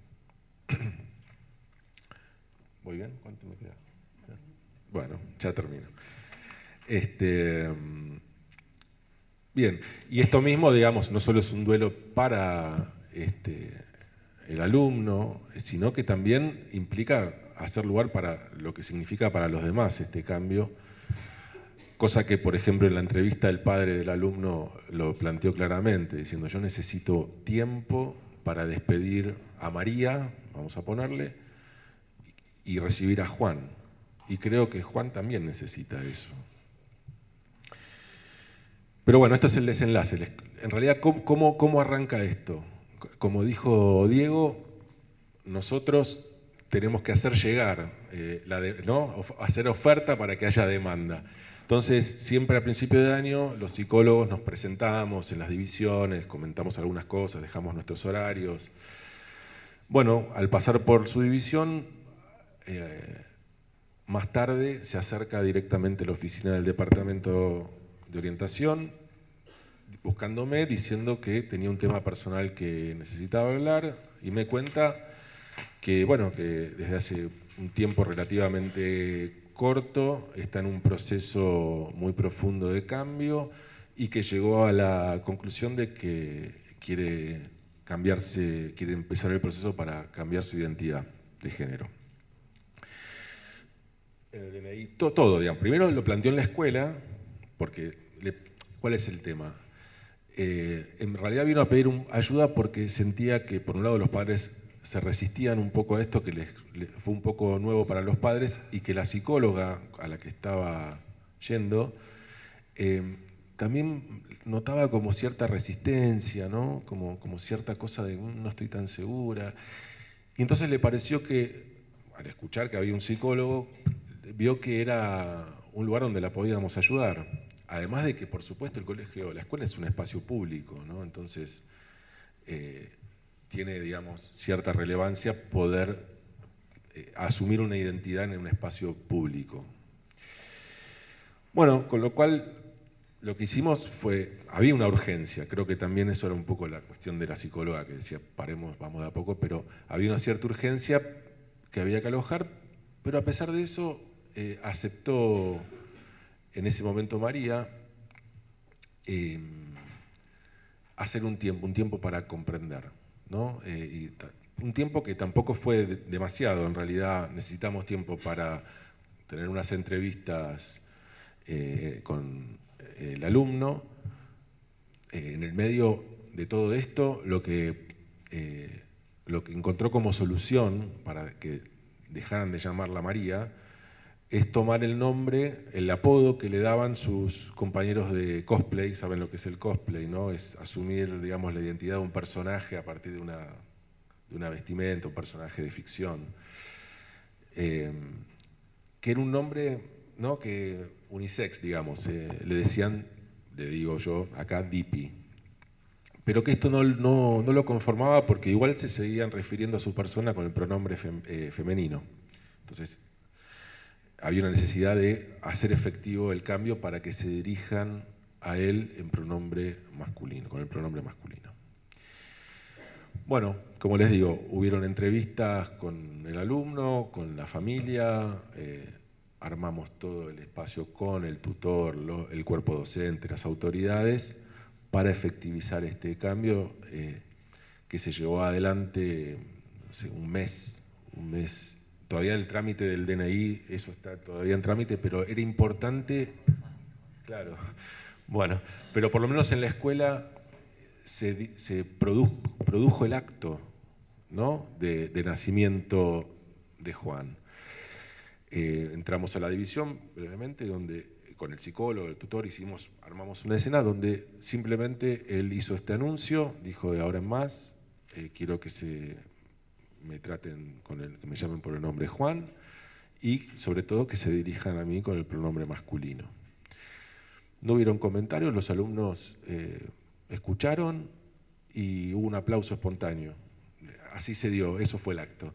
¿Muy bien? ¿Cuánto me queda? Bueno, ya termino. Bien, y esto mismo, digamos, no solo es un duelo para el alumno, sino que también implica hacer lugar para lo que significa para los demás este cambio, cosa que, por ejemplo, en la entrevista el padre del alumno lo planteó claramente, diciendo: yo necesito tiempo para despedir a María, vamos a ponerle, y recibir a Juan. Y creo que Juan también necesita eso. Pero bueno, esto es el desenlace. En realidad, ¿cómo arranca esto? Como dijo Diego, nosotros tenemos que hacer llegar, hacer oferta para que haya demanda. Entonces, siempre a principio de año, los psicólogos nos presentamos en las divisiones, comentamos algunas cosas, dejamos nuestros horarios. Bueno, al pasar por su división, más tarde se acerca directamente a la oficina del departamento de orientación, buscándome, diciendo que tenía un tema personal que necesitaba hablar, y me cuenta que, bueno, que desde hace un tiempo relativamente corto está en un proceso muy profundo de cambio y que llegó a la conclusión de que quiere empezar el proceso para cambiar su identidad de género. Todo, digamos. Primero lo planteó en la escuela, porque ¿cuál es el tema? En realidad vino a pedir ayuda porque sentía que, por un lado, los padres se resistían un poco a esto, que fue un poco nuevo para los padres, y que la psicóloga a la que estaba yendo también notaba como cierta resistencia, ¿no? Como cierta cosa de no estoy tan segura. Y entonces le pareció que, al escuchar que había un psicólogo, vio que era un lugar donde la podíamos ayudar. Además de que, por supuesto, la escuela es un espacio público, ¿no? Entonces, tiene, digamos, cierta relevancia poder asumir una identidad en un espacio público. Bueno, con lo cual lo que hicimos había una urgencia, creo que también eso era un poco la cuestión de la psicóloga que decía, paremos, vamos de a poco, pero había una cierta urgencia que había que alojar, pero a pesar de eso aceptó en ese momento María hacer un tiempo para comprender, ¿no? Un tiempo que tampoco fue demasiado, en realidad necesitamos tiempo para tener unas entrevistas con el alumno. En el medio de todo esto, lo que encontró como solución para que dejaran de llamarla María es tomar el nombre, el apodo que le daban sus compañeros de cosplay. Saben lo que es el cosplay, ¿no? Es asumir, digamos, la identidad de un personaje a partir de una vestimenta, un personaje de ficción. Que era un nombre, ¿no? Que unisex, digamos, le decían, le digo yo acá, Dipi. Pero que esto no lo conformaba porque igual se seguían refiriendo a su persona con el pronombre femenino. Entonces, había una necesidad de hacer efectivo el cambio para que se dirijan a él en pronombre masculino, con el pronombre masculino. Bueno, como les digo, hubieron entrevistas con el alumno, con la familia, armamos todo el espacio con el tutor, el cuerpo docente, las autoridades, para efectivizar este cambio que se llevó adelante, no sé, un mes. Todavía el trámite del DNI, eso está todavía en trámite, pero era importante, claro, bueno, pero por lo menos en la escuela se produjo el acto, ¿no? de nacimiento de Juan. Entramos a la división brevemente, donde con el psicólogo, el tutor, armamos una escena donde simplemente él hizo este anuncio, dijo de ahora en más, quiero que me traten que me llamen por el nombre Juan, y sobre todo que se dirijan a mí con el pronombre masculino. No hubieron comentarios, los alumnos escucharon y hubo un aplauso espontáneo. Así se dio, eso fue el acto.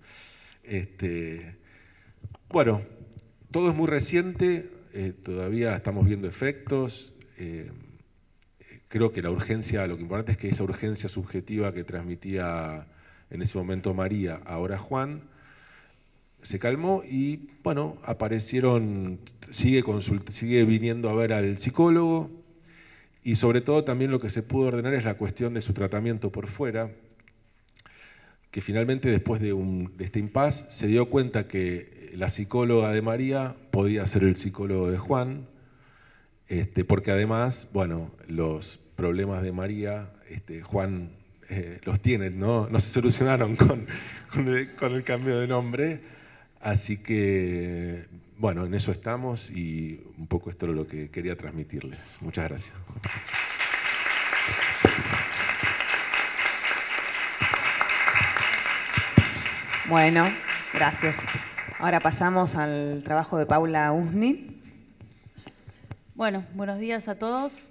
Bueno, todo es muy reciente, todavía estamos viendo efectos. Creo que la urgencia, lo que importante es que esa urgencia subjetiva que transmitía en ese momento María, ahora Juan, se calmó y, bueno, sigue viniendo a ver al psicólogo, y sobre todo también lo que se pudo ordenar es la cuestión de su tratamiento por fuera, que finalmente después de este impasse se dio cuenta que la psicóloga de María podía ser el psicólogo de Juan, porque además, bueno, los problemas de María, Juan los tiene, no se solucionaron con el cambio de nombre, así que, bueno, en eso estamos y un poco esto es lo que quería transmitirles. Muchas gracias. Bueno, gracias. Ahora pasamos al trabajo de Paula Usni. Bueno, buenos días a todos.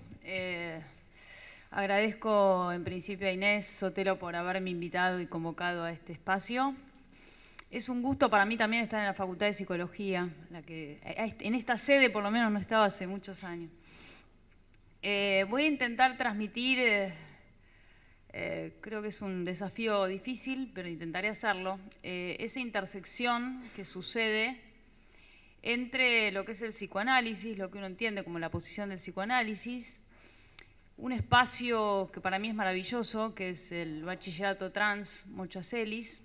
Agradezco en principio a Inés Sotelo por haberme invitado y convocado a este espacio. Es un gusto para mí también estar en la Facultad de Psicología, en esta sede por lo menos no estaba hace muchos años. Voy a intentar transmitir, creo que es un desafío difícil, pero intentaré hacerlo, esa intersección que sucede entre lo que es el psicoanálisis, lo que uno entiende como la posición del psicoanálisis, un espacio que para mí es maravilloso, que es el bachillerato trans Mochacelis,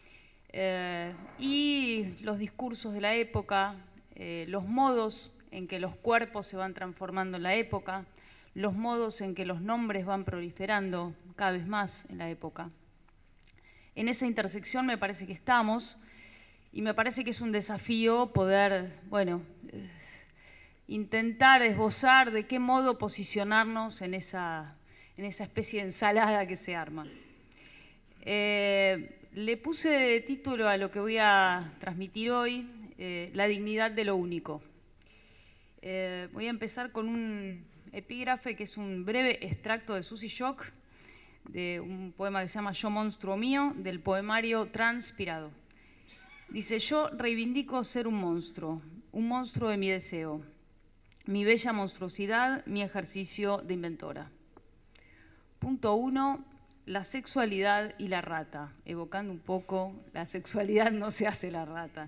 y los discursos de la época, los modos en que los cuerpos se van transformando en la época, los modos en que los nombres van proliferando cada vez más en la época. En esa intersección me parece que estamos, y me parece que es un desafío poder, bueno, intentar esbozar de qué modo posicionarnos en esa especie de ensalada que se arma. Le puse de título a lo que voy a transmitir hoy, la dignidad de lo único. Voy a empezar con un epígrafe que es un breve extracto de Susy Shock, de un poema que se llama Yo monstruo mío, del poemario Transpirado. Dice: yo reivindico ser un monstruo de mi deseo, mi bella monstruosidad, mi ejercicio de inventora. Punto 1, la sexualidad y la rata, evocando un poco, la sexualidad no se hace la rata.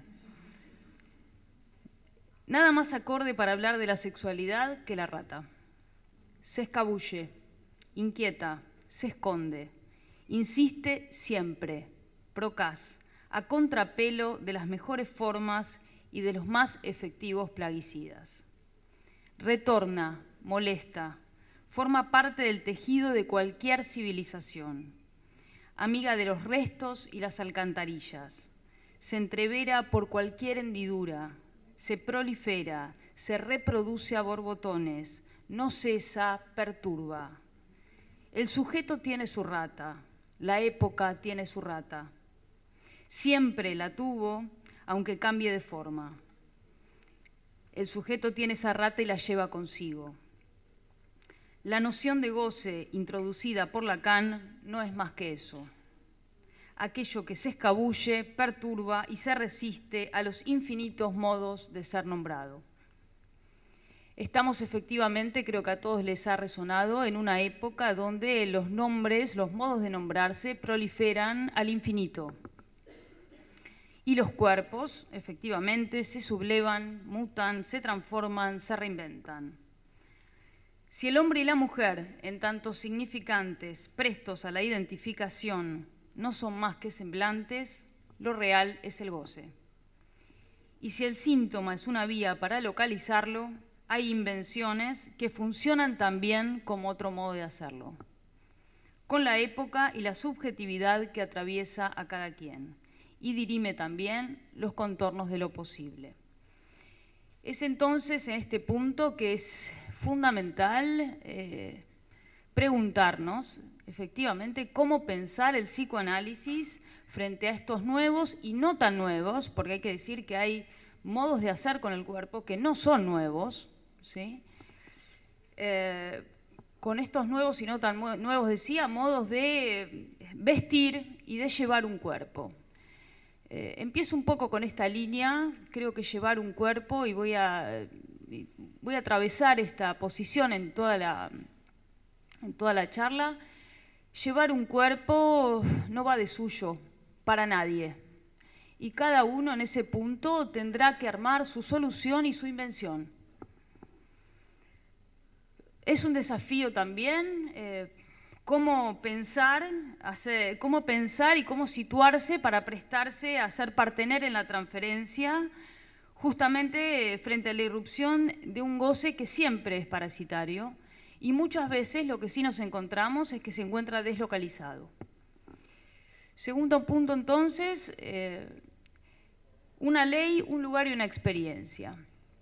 Nada más acorde para hablar de la sexualidad que la rata. Se escabulle, inquieta, se esconde, insiste siempre, procaz, a contrapelo de las mejores formas y de los más efectivos plaguicidas. Retorna, molesta, forma parte del tejido de cualquier civilización. Amiga de los restos y las alcantarillas, se entrevera por cualquier hendidura, se prolifera, se reproduce a borbotones, no cesa, perturba. El sujeto tiene su rata, la época tiene su rata. Siempre la tuvo, aunque cambie de forma. El sujeto tiene esa rata y la lleva consigo. La noción de goce introducida por Lacan no es más que eso. Aquello que se escabulle, perturba y se resiste a los infinitos modos de ser nombrado. Estamos efectivamente, creo que a todos les ha resonado, en una época donde los nombres, los modos de nombrarse proliferan al infinito. Y los cuerpos, efectivamente, se sublevan, mutan, se transforman, se reinventan. Si el hombre y la mujer, en tanto significantes, prestos a la identificación, no son más que semblantes, lo real es el goce. Y si el síntoma es una vía para localizarlo, hay invenciones que funcionan también como otro modo de hacerlo, con la época y la subjetividad que atraviesa a cada quien, y dirime también los contornos de lo posible. Es entonces en este punto que es fundamental preguntarnos, efectivamente, cómo pensar el psicoanálisis frente a estos nuevos y no tan nuevos, porque hay que decir que hay modos de hacer con el cuerpo que no son nuevos, ¿sí? Con estos nuevos y no tan nuevos, decía, modos de vestir y de llevar un cuerpo. Empiezo un poco con esta línea, creo que llevar un cuerpo, y voy a atravesar esta posición en toda la charla. Llevar un cuerpo no va de suyo para nadie, y cada uno en ese punto tendrá que armar su solución y su invención. Es un desafío también cómo pensar y cómo situarse para prestarse a ser partener en la transferencia, justamente frente a la irrupción de un goce que siempre es parasitario, y muchas veces lo que sí nos encontramos es que se encuentra deslocalizado. Segundo punto, entonces, una ley, un lugar y una experiencia.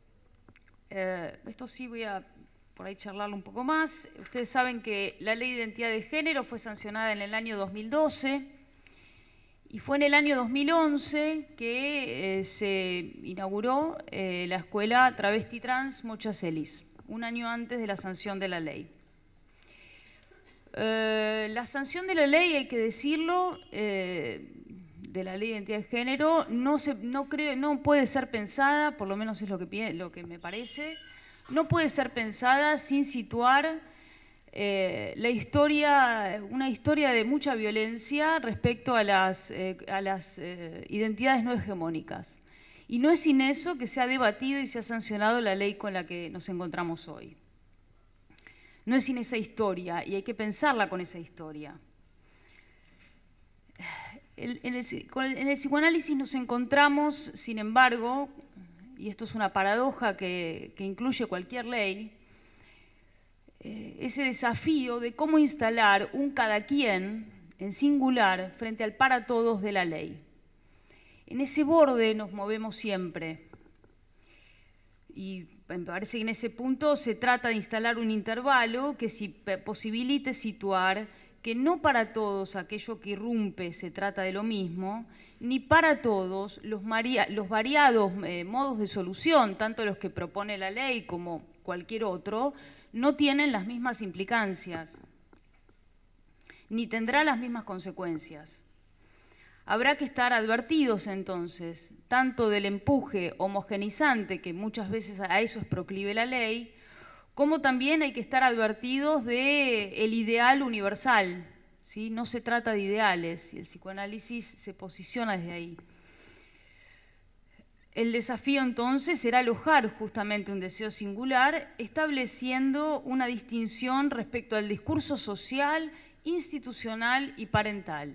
Esto sí voy a por ahí charlarlo un poco más. Ustedes saben que la Ley de Identidad de Género fue sancionada en el año 2012 y fue en el año 2011 que se inauguró la escuela Travesti Trans Mochacelis, un año antes de la sanción de la ley. La sanción de la ley, hay que decirlo, de la Ley de Identidad de Género, no puede ser pensada, por lo menos es lo que me parece, no puede ser pensada sin situar una historia de mucha violencia respecto a las identidades no hegemónicas. Y no es sin eso que se ha debatido y se ha sancionado la ley con la que nos encontramos hoy. No es sin esa historia, y hay que pensarla con esa historia. En el psicoanálisis nos encontramos, sin embargo, y esto es una paradoja que incluye cualquier ley, ese desafío de cómo instalar un cada quien en singular frente al para todos de la ley. En ese borde nos movemos siempre. Y me parece que en ese punto se trata de instalar un intervalo que posibilite situar que no para todos aquello que irrumpe se trata de lo mismo, ni para todos los variados modos de solución, tanto los que propone la ley como cualquier otro, no tienen las mismas implicancias, ni tendrá las mismas consecuencias. Habrá que estar advertidos entonces, tanto del empuje homogenizante, que muchas veces a eso es proclive la ley, como también hay que estar advertidos del ideal universal, ¿sí? No se trata de ideales, y el psicoanálisis se posiciona desde ahí. El desafío entonces será alojar justamente un deseo singular, estableciendo una distinción respecto al discurso social, institucional y parental.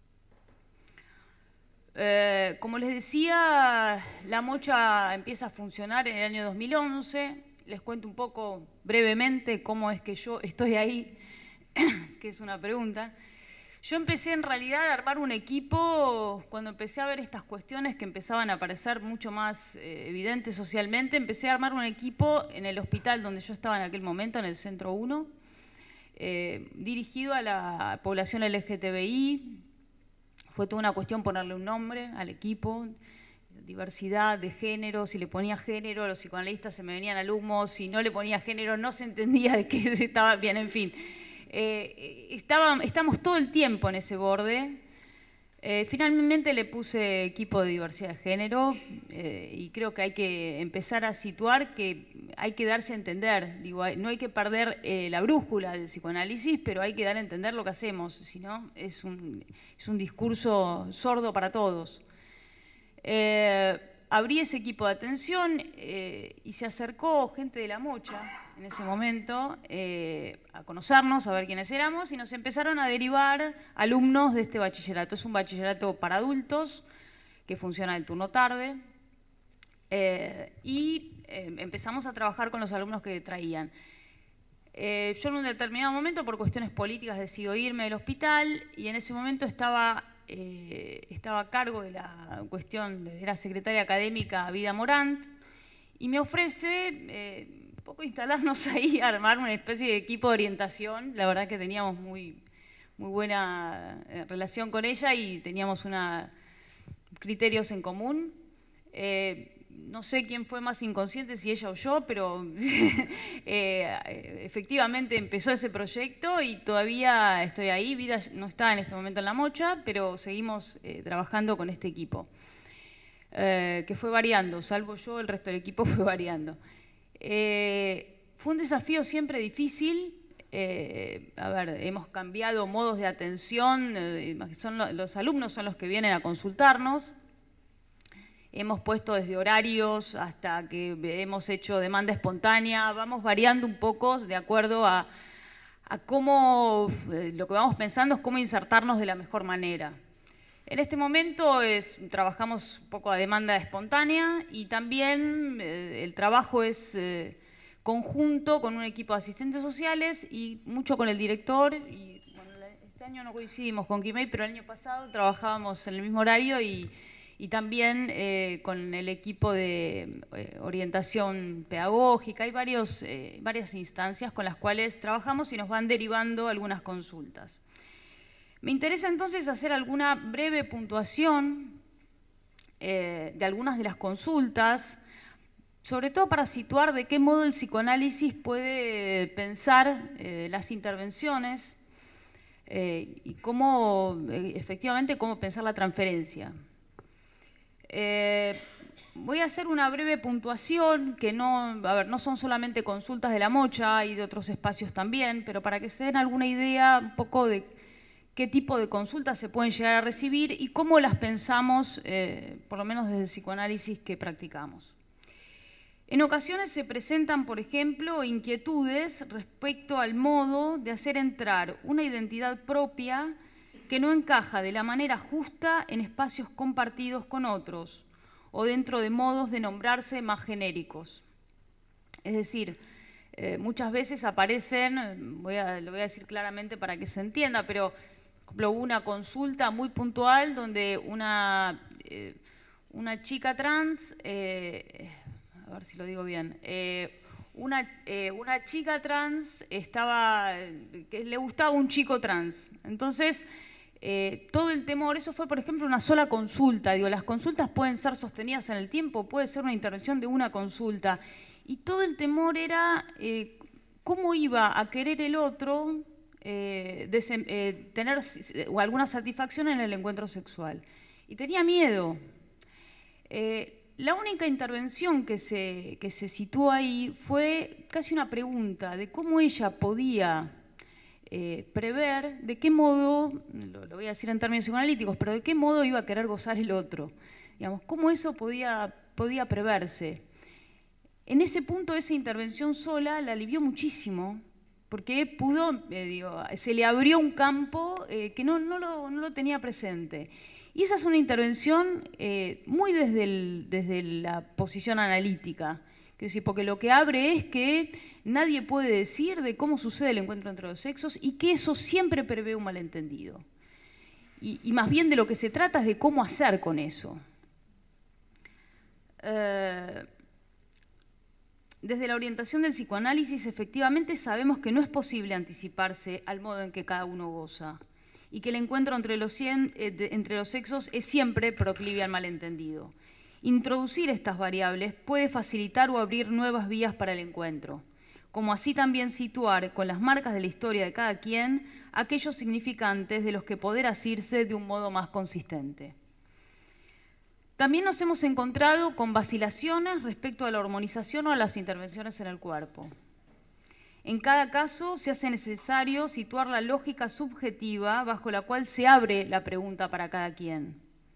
Como les decía, la Mocha empieza a funcionar en el año 2011. Les cuento un poco brevemente cómo es que yo estoy ahí, que es una pregunta. Yo empecé en realidad a armar un equipo cuando empecé a ver estas cuestiones que empezaban a aparecer mucho más evidentes socialmente. Empecé a armar un equipo en el hospital donde yo estaba en aquel momento, en el Centro 1, dirigido a la población LGTBI. Fue toda una cuestión ponerle un nombre al equipo, diversidad de género. Si le ponía género, los psicoanalistas se me venían al humo. Si no le ponía género, no se entendía de qué se estaba bien, en fin. Estamos todo el tiempo en ese borde. Finalmente le puse equipo de diversidad de género y creo que hay que empezar a situar que hay que darse a entender. Digo, no hay que perder la brújula del psicoanálisis, pero hay que dar a entender lo que hacemos, si no es un discurso sordo para todos. Abrí ese equipo de atención y se acercó gente de la Mocha en ese momento a conocernos, a ver quiénes éramos, y nos empezaron a derivar alumnos de este bachillerato. Es un bachillerato para adultos que funciona el turno tarde empezamos a trabajar con los alumnos que traían. Yo en un determinado momento, por cuestiones políticas, decido irme del hospital y en ese momento estaba a cargo de la cuestión de la secretaria académica Vida Morant y me ofrece un poco instalarnos ahí, armar una especie de equipo de orientación. La verdad que teníamos muy buena relación con ella y teníamos criterios en común. No sé quién fue más inconsciente, si ella o yo, pero efectivamente empezó ese proyecto y todavía estoy ahí. Vida no está en este momento en la Mocha, pero seguimos trabajando con este equipo, que fue variando, salvo yo, el resto del equipo fue variando. Fue un desafío siempre difícil. Hemos cambiado modos de atención, los alumnos son los que vienen a consultarnos. Hemos puesto desde horarios hasta que hemos hecho demanda espontánea, vamos variando un poco de acuerdo a cómo, lo que vamos pensando es cómo insertarnos de la mejor manera. En este momento trabajamos un poco a demanda espontánea y también el trabajo es conjunto con un equipo de asistentes sociales y mucho con el director. Y, bueno, este año no coincidimos con Quimei, pero el año pasado trabajábamos en el mismo horario y también con el equipo de orientación pedagógica. Hay varias instancias con las cuales trabajamos y nos van derivando algunas consultas. Me interesa entonces hacer alguna breve puntuación de algunas de las consultas sobre todo para situar de qué modo el psicoanálisis puede pensar las intervenciones y cómo, efectivamente, cómo pensar la transferencia. Voy a hacer una breve puntuación, que no son solamente consultas de La Mocha, y de otros espacios también, pero para que se den alguna idea un poco de qué tipo de consultas se pueden llegar a recibir y cómo las pensamos, por lo menos desde el psicoanálisis que practicamos. En ocasiones se presentan, por ejemplo, inquietudes respecto al modo de hacer entrar una identidad propia que no encaja de la manera justa en espacios compartidos con otros o dentro de modos de nombrarse más genéricos. Es decir, muchas veces aparecen, lo voy a decir claramente para que se entienda, pero por ejemplo, una consulta muy puntual donde una chica trans, a ver si lo digo bien, una chica trans que le gustaba un chico trans. Entonces, todo el temor, eso fue por ejemplo una sola consulta, digo, las consultas pueden ser sostenidas en el tiempo, puede ser una intervención de una consulta, y todo el temor era cómo iba a querer el otro tener alguna satisfacción en el encuentro sexual. Y tenía miedo. La única intervención que se situó ahí fue casi una pregunta de cómo ella podía prever de qué modo, lo voy a decir en términos psicoanalíticos, pero de qué modo iba a querer gozar el otro. Digamos, cómo eso podía preverse. En ese punto, esa intervención sola la alivió muchísimo, porque pudo, se le abrió un campo que no lo tenía presente. Y esa es una intervención muy desde la posición analítica, quiero decir, porque lo que abre es que nadie puede decir de cómo sucede el encuentro entre los sexos y que eso siempre prevé un malentendido. Y más bien de lo que se trata es de cómo hacer con eso. Desde la orientación del psicoanálisis, efectivamente sabemos que no es posible anticiparse al modo en que cada uno goza y que el encuentro entre los sexos es siempre proclive al malentendido. Introducir estas variables puede facilitar o abrir nuevas vías para el encuentro, como así también situar con las marcas de la historia de cada quien aquellos significantes de los que poder asirse de un modo más consistente. También nos hemos encontrado con vacilaciones respecto a la hormonización o a las intervenciones en el cuerpo. En cada caso se hace necesario situar la lógica subjetiva bajo la cual se abre la pregunta para cada quien.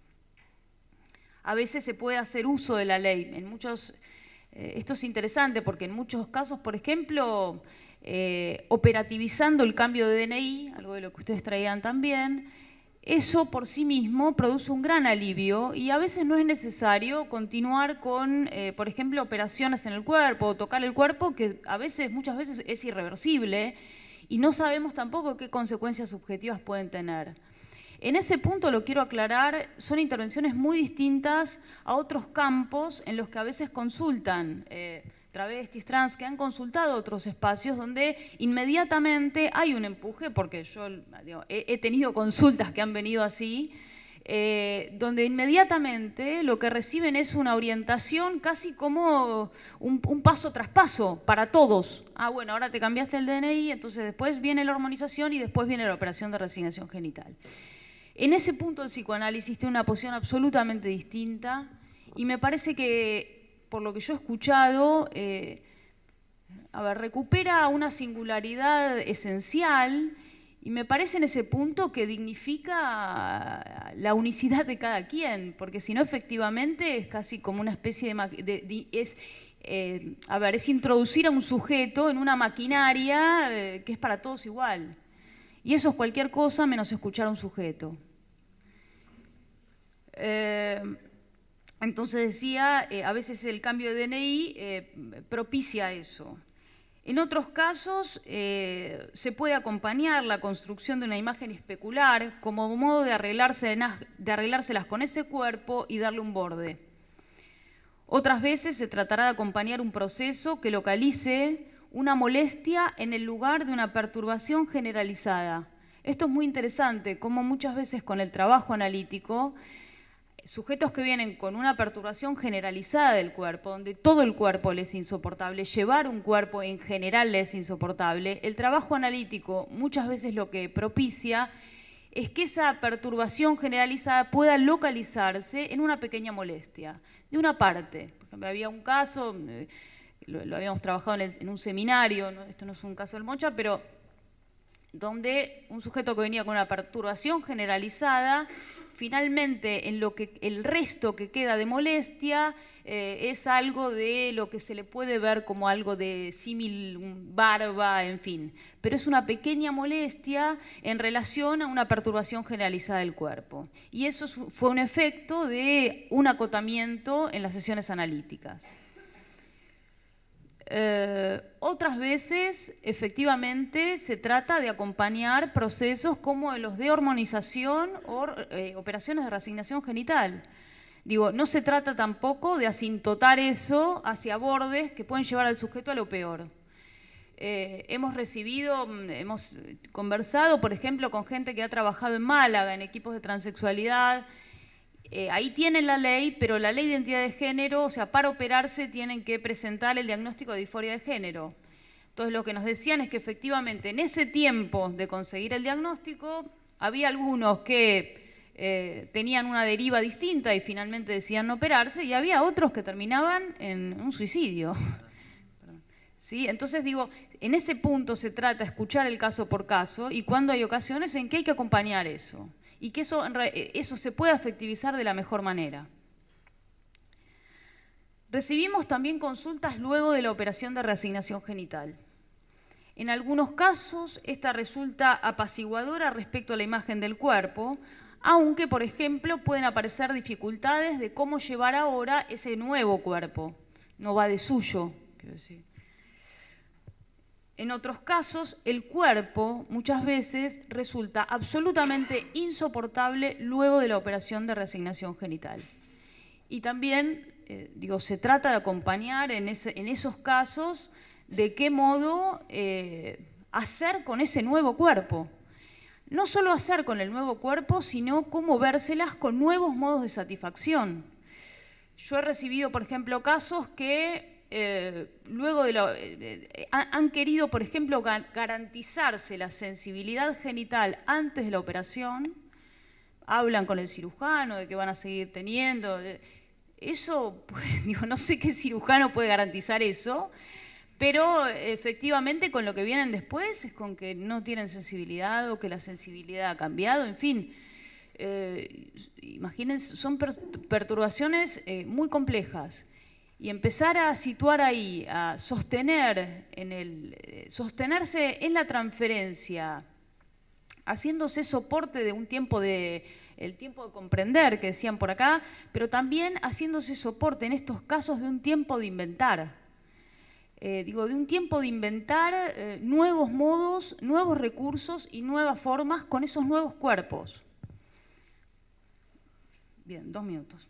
A veces se puede hacer uso de la ley. Esto es interesante porque en muchos casos, por ejemplo, operativizando el cambio de DNI, algo de lo que ustedes traían también, eso por sí mismo produce un gran alivio y a veces no es necesario continuar con, por ejemplo, operaciones en el cuerpo o tocar el cuerpo, que muchas veces es irreversible y no sabemos tampoco qué consecuencias subjetivas pueden tener. En ese punto, lo quiero aclarar, son intervenciones muy distintas a otros campos en los que a veces consultan travestis, trans, que han consultado otros espacios donde inmediatamente hay un empuje, porque yo he tenido consultas que han venido así, donde inmediatamente lo que reciben es una orientación casi como un paso tras paso para todos. Ah, bueno, ahora te cambiaste el DNI, entonces después viene la hormonización y después viene la operación de resignación genital. En ese punto el psicoanálisis tiene una posición absolutamente distinta y me parece que, por lo que yo he escuchado, recupera una singularidad esencial y me parece en ese punto que dignifica la unicidad de cada quien, porque si no, efectivamente, es casi como una especie es introducir a un sujeto en una maquinaria que es para todos igual. Y eso es cualquier cosa menos escuchar a un sujeto. Entonces decía, a veces el cambio de DNI propicia eso. En otros casos se puede acompañar la construcción de una imagen especular como modo de arreglárselas con ese cuerpo y darle un borde. Otras veces se tratará de acompañar un proceso que localice una molestia en el lugar de una perturbación generalizada. Esto es muy interesante, como muchas veces con el trabajo analítico sujetos que vienen con una perturbación generalizada del cuerpo, donde todo el cuerpo les es insoportable, llevar un cuerpo en general les es insoportable, el trabajo analítico muchas veces lo que propicia es que esa perturbación generalizada pueda localizarse en una pequeña molestia, de una parte. Por ejemplo, había un caso, lo habíamos trabajado en un seminario, ¿no? Esto no es un caso del Mocha, pero donde un sujeto que venía con una perturbación generalizada, finalmente en lo que el resto que queda de molestia es algo de lo que se le puede ver como algo de símil barba, en fin, pero es una pequeña molestia en relación a una perturbación generalizada del cuerpo, y eso fue un efecto de un acotamiento en las sesiones analíticas. Otras veces, efectivamente, se trata de acompañar procesos como los de hormonización o operaciones de reasignación genital. Digo, no se trata tampoco de asintotar eso hacia bordes que pueden llevar al sujeto a lo peor. Hemos conversado, por ejemplo, con gente que ha trabajado en Málaga, en equipos de transexualidad. Ahí tienen la ley, pero la ley de identidad de género, o sea, para operarse tienen que presentar el diagnóstico de disforia de género. Entonces, lo que nos decían es que efectivamente en ese tiempo de conseguir el diagnóstico, había algunos que tenían una deriva distinta y finalmente decían no operarse, y había otros que terminaban en un suicidio. ¿Sí? Entonces, digo, en ese punto se trata de escuchar el caso por caso, y cuando hay ocasiones en que hay que acompañar eso, y que eso se pueda efectivizar de la mejor manera. Recibimos también consultas luego de la operación de reasignación genital. En algunos casos, esta resulta apaciguadora respecto a la imagen del cuerpo, aunque, por ejemplo, pueden aparecer dificultades de cómo llevar ahora ese nuevo cuerpo. No va de suyo, quiero decir. En otros casos, el cuerpo muchas veces resulta absolutamente insoportable luego de la operación de reasignación genital. Y también, se trata de acompañar en esos casos de qué modo hacer con ese nuevo cuerpo. No solo hacer con el nuevo cuerpo, sino cómo vérselas con nuevos modos de satisfacción. Yo he recibido, por ejemplo, casos que luego han querido, por ejemplo, garantizarse la sensibilidad genital antes de la operación, hablan con el cirujano de que van a seguir teniendo. Eso, pues, no sé qué cirujano puede garantizar eso, pero efectivamente con lo que vienen después es con que no tienen sensibilidad o que la sensibilidad ha cambiado, en fin. Imagínense, son perturbaciones muy complejas. Y empezar a situar ahí, a sostenerse en la transferencia, haciéndose soporte de un tiempo el tiempo de comprender, que decían por acá, pero también haciéndose soporte en estos casos de un tiempo de inventar. De un tiempo de inventar nuevos modos, nuevos recursos y nuevas formas con esos nuevos cuerpos. Bien, 2 minutos.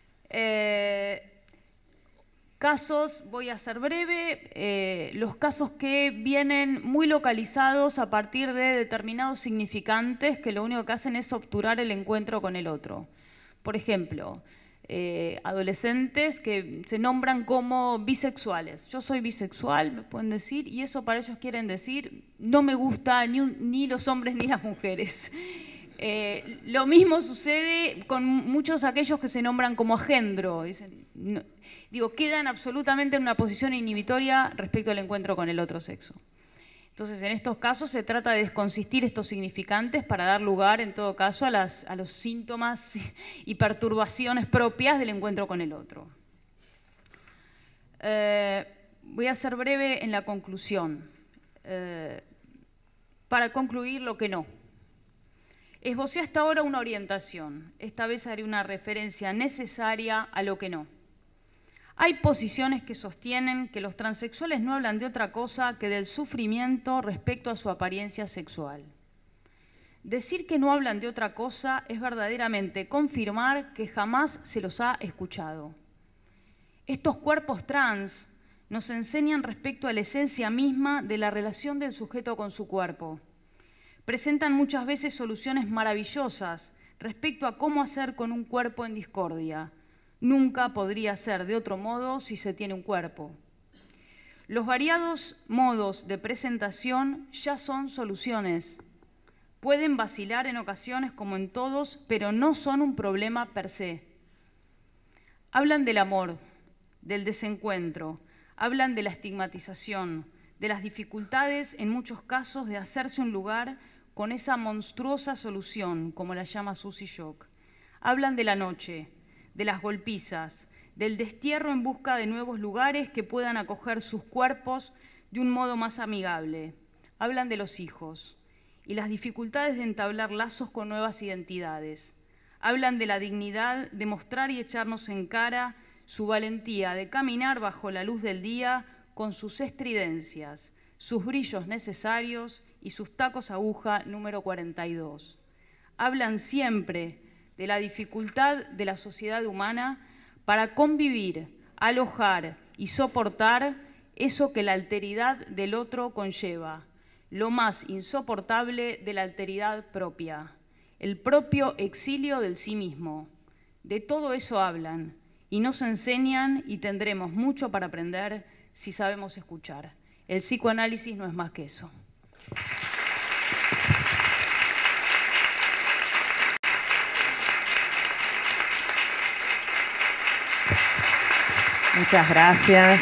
Casos, voy a ser breve, los casos que vienen muy localizados a partir de determinados significantes que lo único que hacen es obturar el encuentro con el otro. Por ejemplo, adolescentes que se nombran como bisexuales. Yo soy bisexual, me pueden decir, y eso para ellos quieren decir no me gusta ni los hombres ni las mujeres. Lo mismo sucede con muchos aquellos que se nombran como agendro. Dicen, no, quedan absolutamente en una posición inhibitoria respecto al encuentro con el otro sexo. Entonces, en estos casos se trata de desconsistir estos significantes para dar lugar, en todo caso, a los síntomas y perturbaciones propias del encuentro con el otro. Voy a ser breve en la conclusión. Para concluir, lo que no. Esbocé hasta ahora una orientación. Esta vez haré una referencia necesaria a lo que no. Hay posiciones que sostienen que los transexuales no hablan de otra cosa que del sufrimiento respecto a su apariencia sexual. Decir que no hablan de otra cosa es verdaderamente confirmar que jamás se los ha escuchado. Estos cuerpos trans nos enseñan respecto a la esencia misma de la relación del sujeto con su cuerpo. Presentan muchas veces soluciones maravillosas respecto a cómo hacer con un cuerpo en discordia. Nunca podría ser de otro modo si se tiene un cuerpo. Los variados modos de presentación ya son soluciones. Pueden vacilar en ocasiones como en todos, pero no son un problema per se. Hablan del amor, del desencuentro, hablan de la estigmatización, de las dificultades en muchos casos de hacerse un lugar con esa monstruosa solución, como la llama Susy Shock. Hablan de la noche, de las golpizas, del destierro en busca de nuevos lugares que puedan acoger sus cuerpos de un modo más amigable. Hablan de los hijos y las dificultades de entablar lazos con nuevas identidades. Hablan de la dignidad de mostrar y echarnos en cara su valentía de caminar bajo la luz del día con sus estridencias, sus brillos necesarios y sus tacos aguja número 42. Hablan siempre de la dificultad de la sociedad humana para convivir, alojar y soportar eso que la alteridad del otro conlleva, lo más insoportable de la alteridad propia, el propio exilio del sí mismo. De todo eso hablan y nos enseñan y tendremos mucho para aprender si sabemos escuchar. El psicoanálisis no es más que eso. Muchas gracias.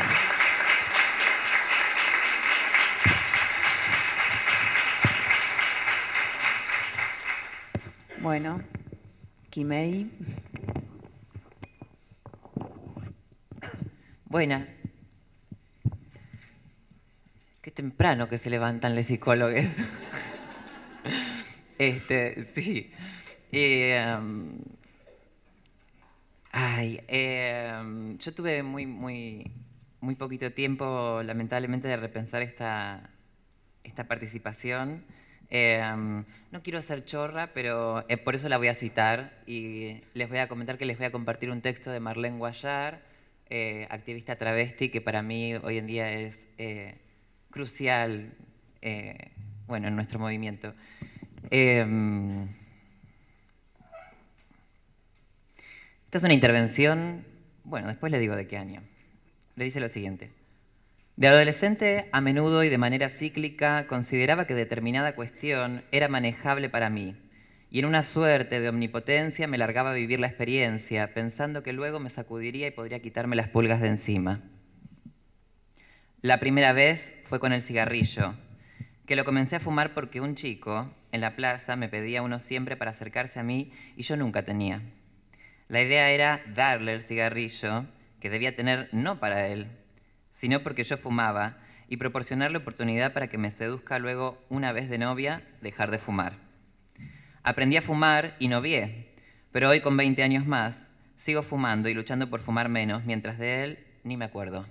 Bueno, Quimei. Buenas. Qué temprano que se levantan los psicólogos. Sí. Yo tuve muy poquito tiempo, lamentablemente, de repensar esta participación. No quiero ser chorra, pero por eso la voy a citar y les voy a comentar que les voy a compartir un texto de Marlene Guayar, activista travesti, que para mí hoy en día es crucial en nuestro movimiento. Esta es una intervención, después le digo de qué año. Le dice lo siguiente. De adolescente, a menudo y de manera cíclica, consideraba que determinada cuestión era manejable para mí, y en una suerte de omnipotencia me largaba a vivir la experiencia, pensando que luego me sacudiría y podría quitarme las pulgas de encima. La primera vez fue con el cigarrillo, que lo comencé a fumar porque un chico en la plaza me pedía uno siempre para acercarse a mí y yo nunca tenía. La idea era darle el cigarrillo que debía tener no para él, sino porque yo fumaba y proporcionarle oportunidad para que me seduzca luego, una vez de novia, dejar de fumar. Aprendí a fumar y novié, pero hoy con 20 años más sigo fumando y luchando por fumar menos, mientras de él ni me acuerdo.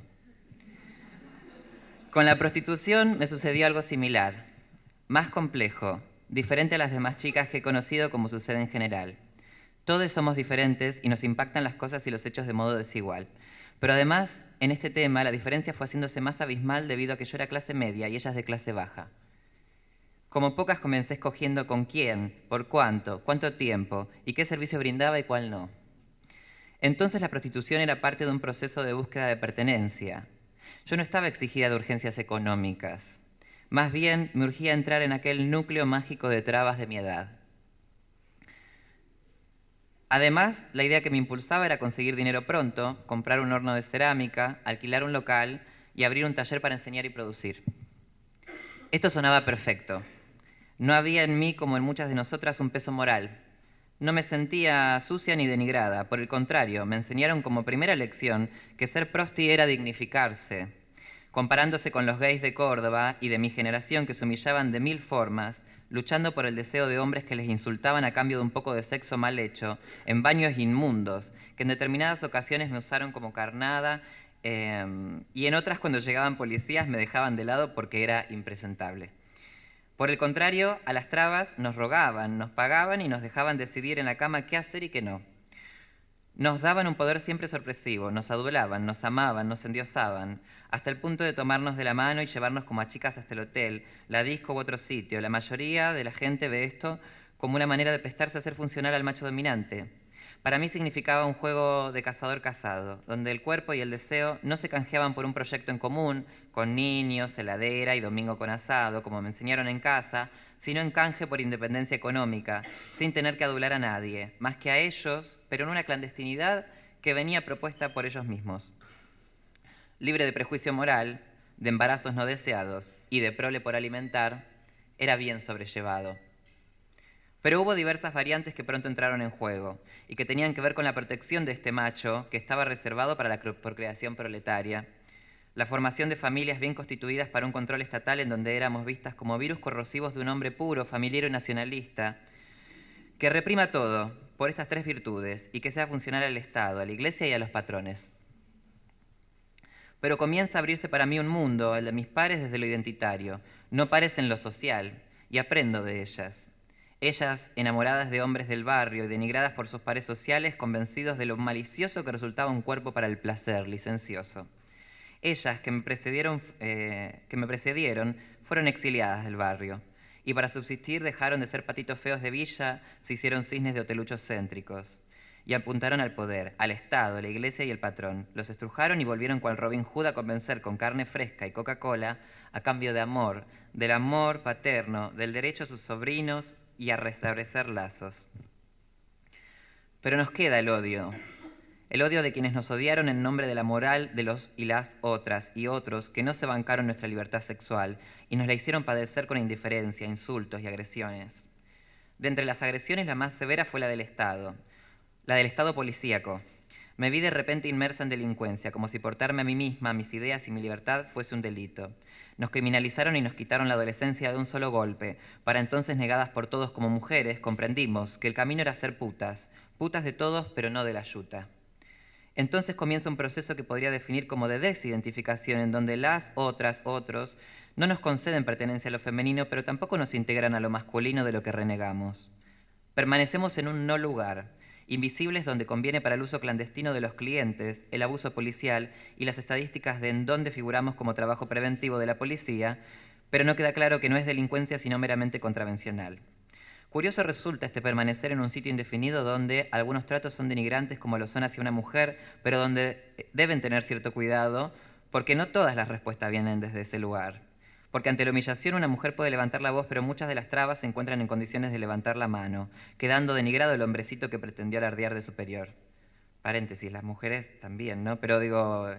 Con la prostitución me sucedió algo similar, más complejo, diferente a las demás chicas que he conocido como sucede en general. Todos somos diferentes y nos impactan las cosas y los hechos de modo desigual. Pero además, en este tema, la diferencia fue haciéndose más abismal debido a que yo era clase media y ellas de clase baja. Como pocas comencé escogiendo con quién, por cuánto tiempo y qué servicio brindaba y cuál no. Entonces la prostitución era parte de un proceso de búsqueda de pertenencia. Yo no estaba exigida de urgencias económicas. Más bien me urgía entrar en aquel núcleo mágico de trabas de mi edad. Además, la idea que me impulsaba era conseguir dinero pronto, comprar un horno de cerámica, alquilar un local y abrir un taller para enseñar y producir. Esto sonaba perfecto. No había en mí, como en muchas de nosotras, un peso moral. No me sentía sucia ni denigrada. Por el contrario, me enseñaron como primera lección que ser prosti era dignificarse. Comparándose con los gays de Córdoba y de mi generación que se humillaban de 1000 formas, luchando por el deseo de hombres que les insultaban a cambio de un poco de sexo mal hecho, en baños inmundos, que en determinadas ocasiones me usaron como carnada y en otras cuando llegaban policías me dejaban de lado porque era impresentable. Por el contrario, a las trabas nos rogaban, nos pagaban y nos dejaban decidir en la cama qué hacer y qué no. Nos daban un poder siempre sorpresivo, nos adulaban, nos amaban, nos endiosaban, hasta el punto de tomarnos de la mano y llevarnos como a chicas hasta el hotel, la disco u otro sitio. La mayoría de la gente ve esto como una manera de prestarse a ser funcional al macho dominante. Para mí significaba un juego de cazador-cazado, donde el cuerpo y el deseo no se canjeaban por un proyecto en común, con niños, heladera y domingo con asado, como me enseñaron en casa, sino en canje por independencia económica, sin tener que adular a nadie, más que a ellos, pero en una clandestinidad que venía propuesta por ellos mismos. Libre de prejuicio moral, de embarazos no deseados y de prole por alimentar, era bien sobrellevado. Pero hubo diversas variantes que pronto entraron en juego y que tenían que ver con la protección de este macho que estaba reservado para la procreación proletaria, la formación de familias bien constituidas para un control estatal en donde éramos vistas como virus corrosivos de un hombre puro, familiar y nacionalista, que reprima todo por estas tres virtudes y que sea funcional al Estado, a la Iglesia y a los patrones. Pero comienza a abrirse para mí un mundo, el de mis pares desde lo identitario, no pares en lo social, y aprendo de ellas. Ellas, enamoradas de hombres del barrio y denigradas por sus pares sociales, convencidos de lo malicioso que resultaba un cuerpo para el placer licencioso. Ellas, que me precedieron, fueron exiliadas del barrio, y para subsistir dejaron de ser patitos feos de villa, se hicieron cisnes de hoteluchos céntricos, y apuntaron al poder, al Estado, la Iglesia y el patrón. Los estrujaron y volvieron cual Robin Hood a convencer con carne fresca y Coca-Cola a cambio de amor, del amor paterno, del derecho a sus sobrinos y a restablecer lazos. Pero nos queda el odio de quienes nos odiaron en nombre de la moral de los y las otras y otros que no se bancaron nuestra libertad sexual y nos la hicieron padecer con indiferencia, insultos y agresiones. De entre las agresiones la más severa fue la del Estado policíaco. Me vi de repente inmersa en delincuencia, como si portarme a mí misma, a mis ideas y mi libertad fuese un delito. Nos criminalizaron y nos quitaron la adolescencia de un solo golpe. Para entonces, negadas por todos como mujeres, comprendimos que el camino era ser putas de todos, pero no de la yuta. Entonces comienza un proceso que podría definir como de desidentificación, en donde las, otras, otros, no nos conceden pertenencia a lo femenino, pero tampoco nos integran a lo masculino de lo que renegamos. Permanecemos en un no lugar, invisibles donde conviene para el uso clandestino de los clientes, el abuso policial y las estadísticas de en dónde figuramos como trabajo preventivo de la policía, pero no queda claro que no es delincuencia sino meramente contravencional. Curioso resulta este permanecer en un sitio indefinido donde algunos tratos son denigrantes como lo son hacia una mujer, pero donde deben tener cierto cuidado porque no todas las respuestas vienen desde ese lugar. Porque ante la humillación una mujer puede levantar la voz, pero muchas de las trabas se encuentran en condiciones de levantar la mano, quedando denigrado el hombrecito que pretendió alardear de superior. Paréntesis, las mujeres también, ¿no? Pero digo,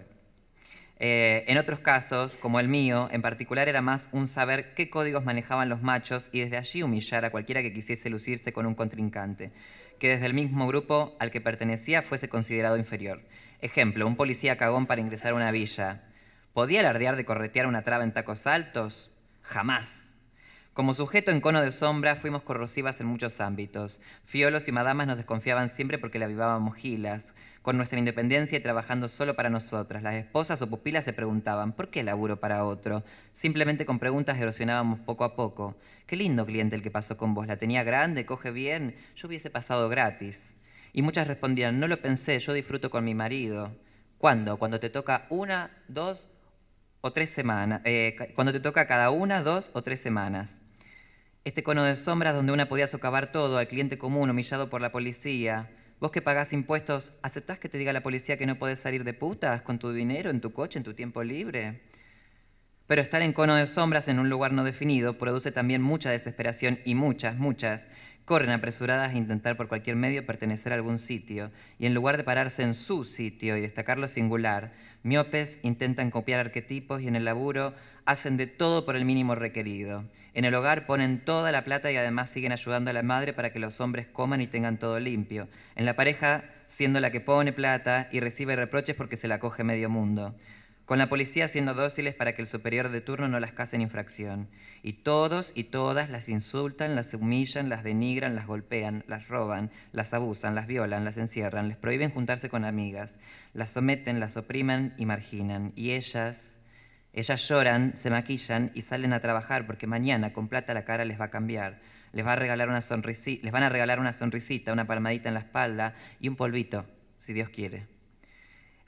en otros casos, como el mío, en particular era más un saber qué códigos manejaban los machos y desde allí humillar a cualquiera que quisiese lucirse con un contrincante, que desde el mismo grupo al que pertenecía fuese considerado inferior. Ejemplo, un policía cagón para ingresar a una villa. ¿Podía alardear de corretear una traba en tacos altos? Jamás. Como sujeto en cono de sombra fuimos corrosivas en muchos ámbitos. Fiolos y madamas nos desconfiaban siempre porque le avivábamos gilas. Con nuestra independencia y trabajando solo para nosotras, las esposas o pupilas se preguntaban ¿por qué laburo para otro? Simplemente con preguntas erosionábamos poco a poco. Qué lindo cliente el que pasó con vos, la tenía grande, coge bien, yo hubiese pasado gratis. Y muchas respondían, no lo pensé, yo disfruto con mi marido. ¿Cuándo? Cuando te toca una, 2 o 3 semanas, cuando te toca cada 1, 2 o 3 semanas. Este cono de sombras donde una podía socavar todo, al cliente común humillado por la policía. Vos que pagás impuestos, ¿aceptás que te diga la policía que no podés salir de putas con tu dinero, en tu coche, en tu tiempo libre? Pero estar en cono de sombras en un lugar no definido produce también mucha desesperación y muchas corren apresuradas a intentar por cualquier medio pertenecer a algún sitio y en lugar de pararse en su sitio y destacar lo singular, miopes intentan copiar arquetipos y en el laburo hacen de todo por el mínimo requerido. En el hogar ponen toda la plata y además siguen ayudando a la madre para que los hombres coman y tengan todo limpio. En la pareja, siendo la que pone plata y recibe reproches porque se la coge medio mundo. Con la policía siendo dóciles para que el superior de turno no las case en infracción. Y todos y todas las insultan, las humillan, las denigran, las golpean, las roban, las abusan, las violan, las encierran, les prohíben juntarse con amigas, las someten, las oprimen y marginan. Y ellas lloran, se maquillan y salen a trabajar porque mañana con plata la cara les va a cambiar. Les van a regalar una sonrisita, una palmadita en la espalda y un polvito, si Dios quiere.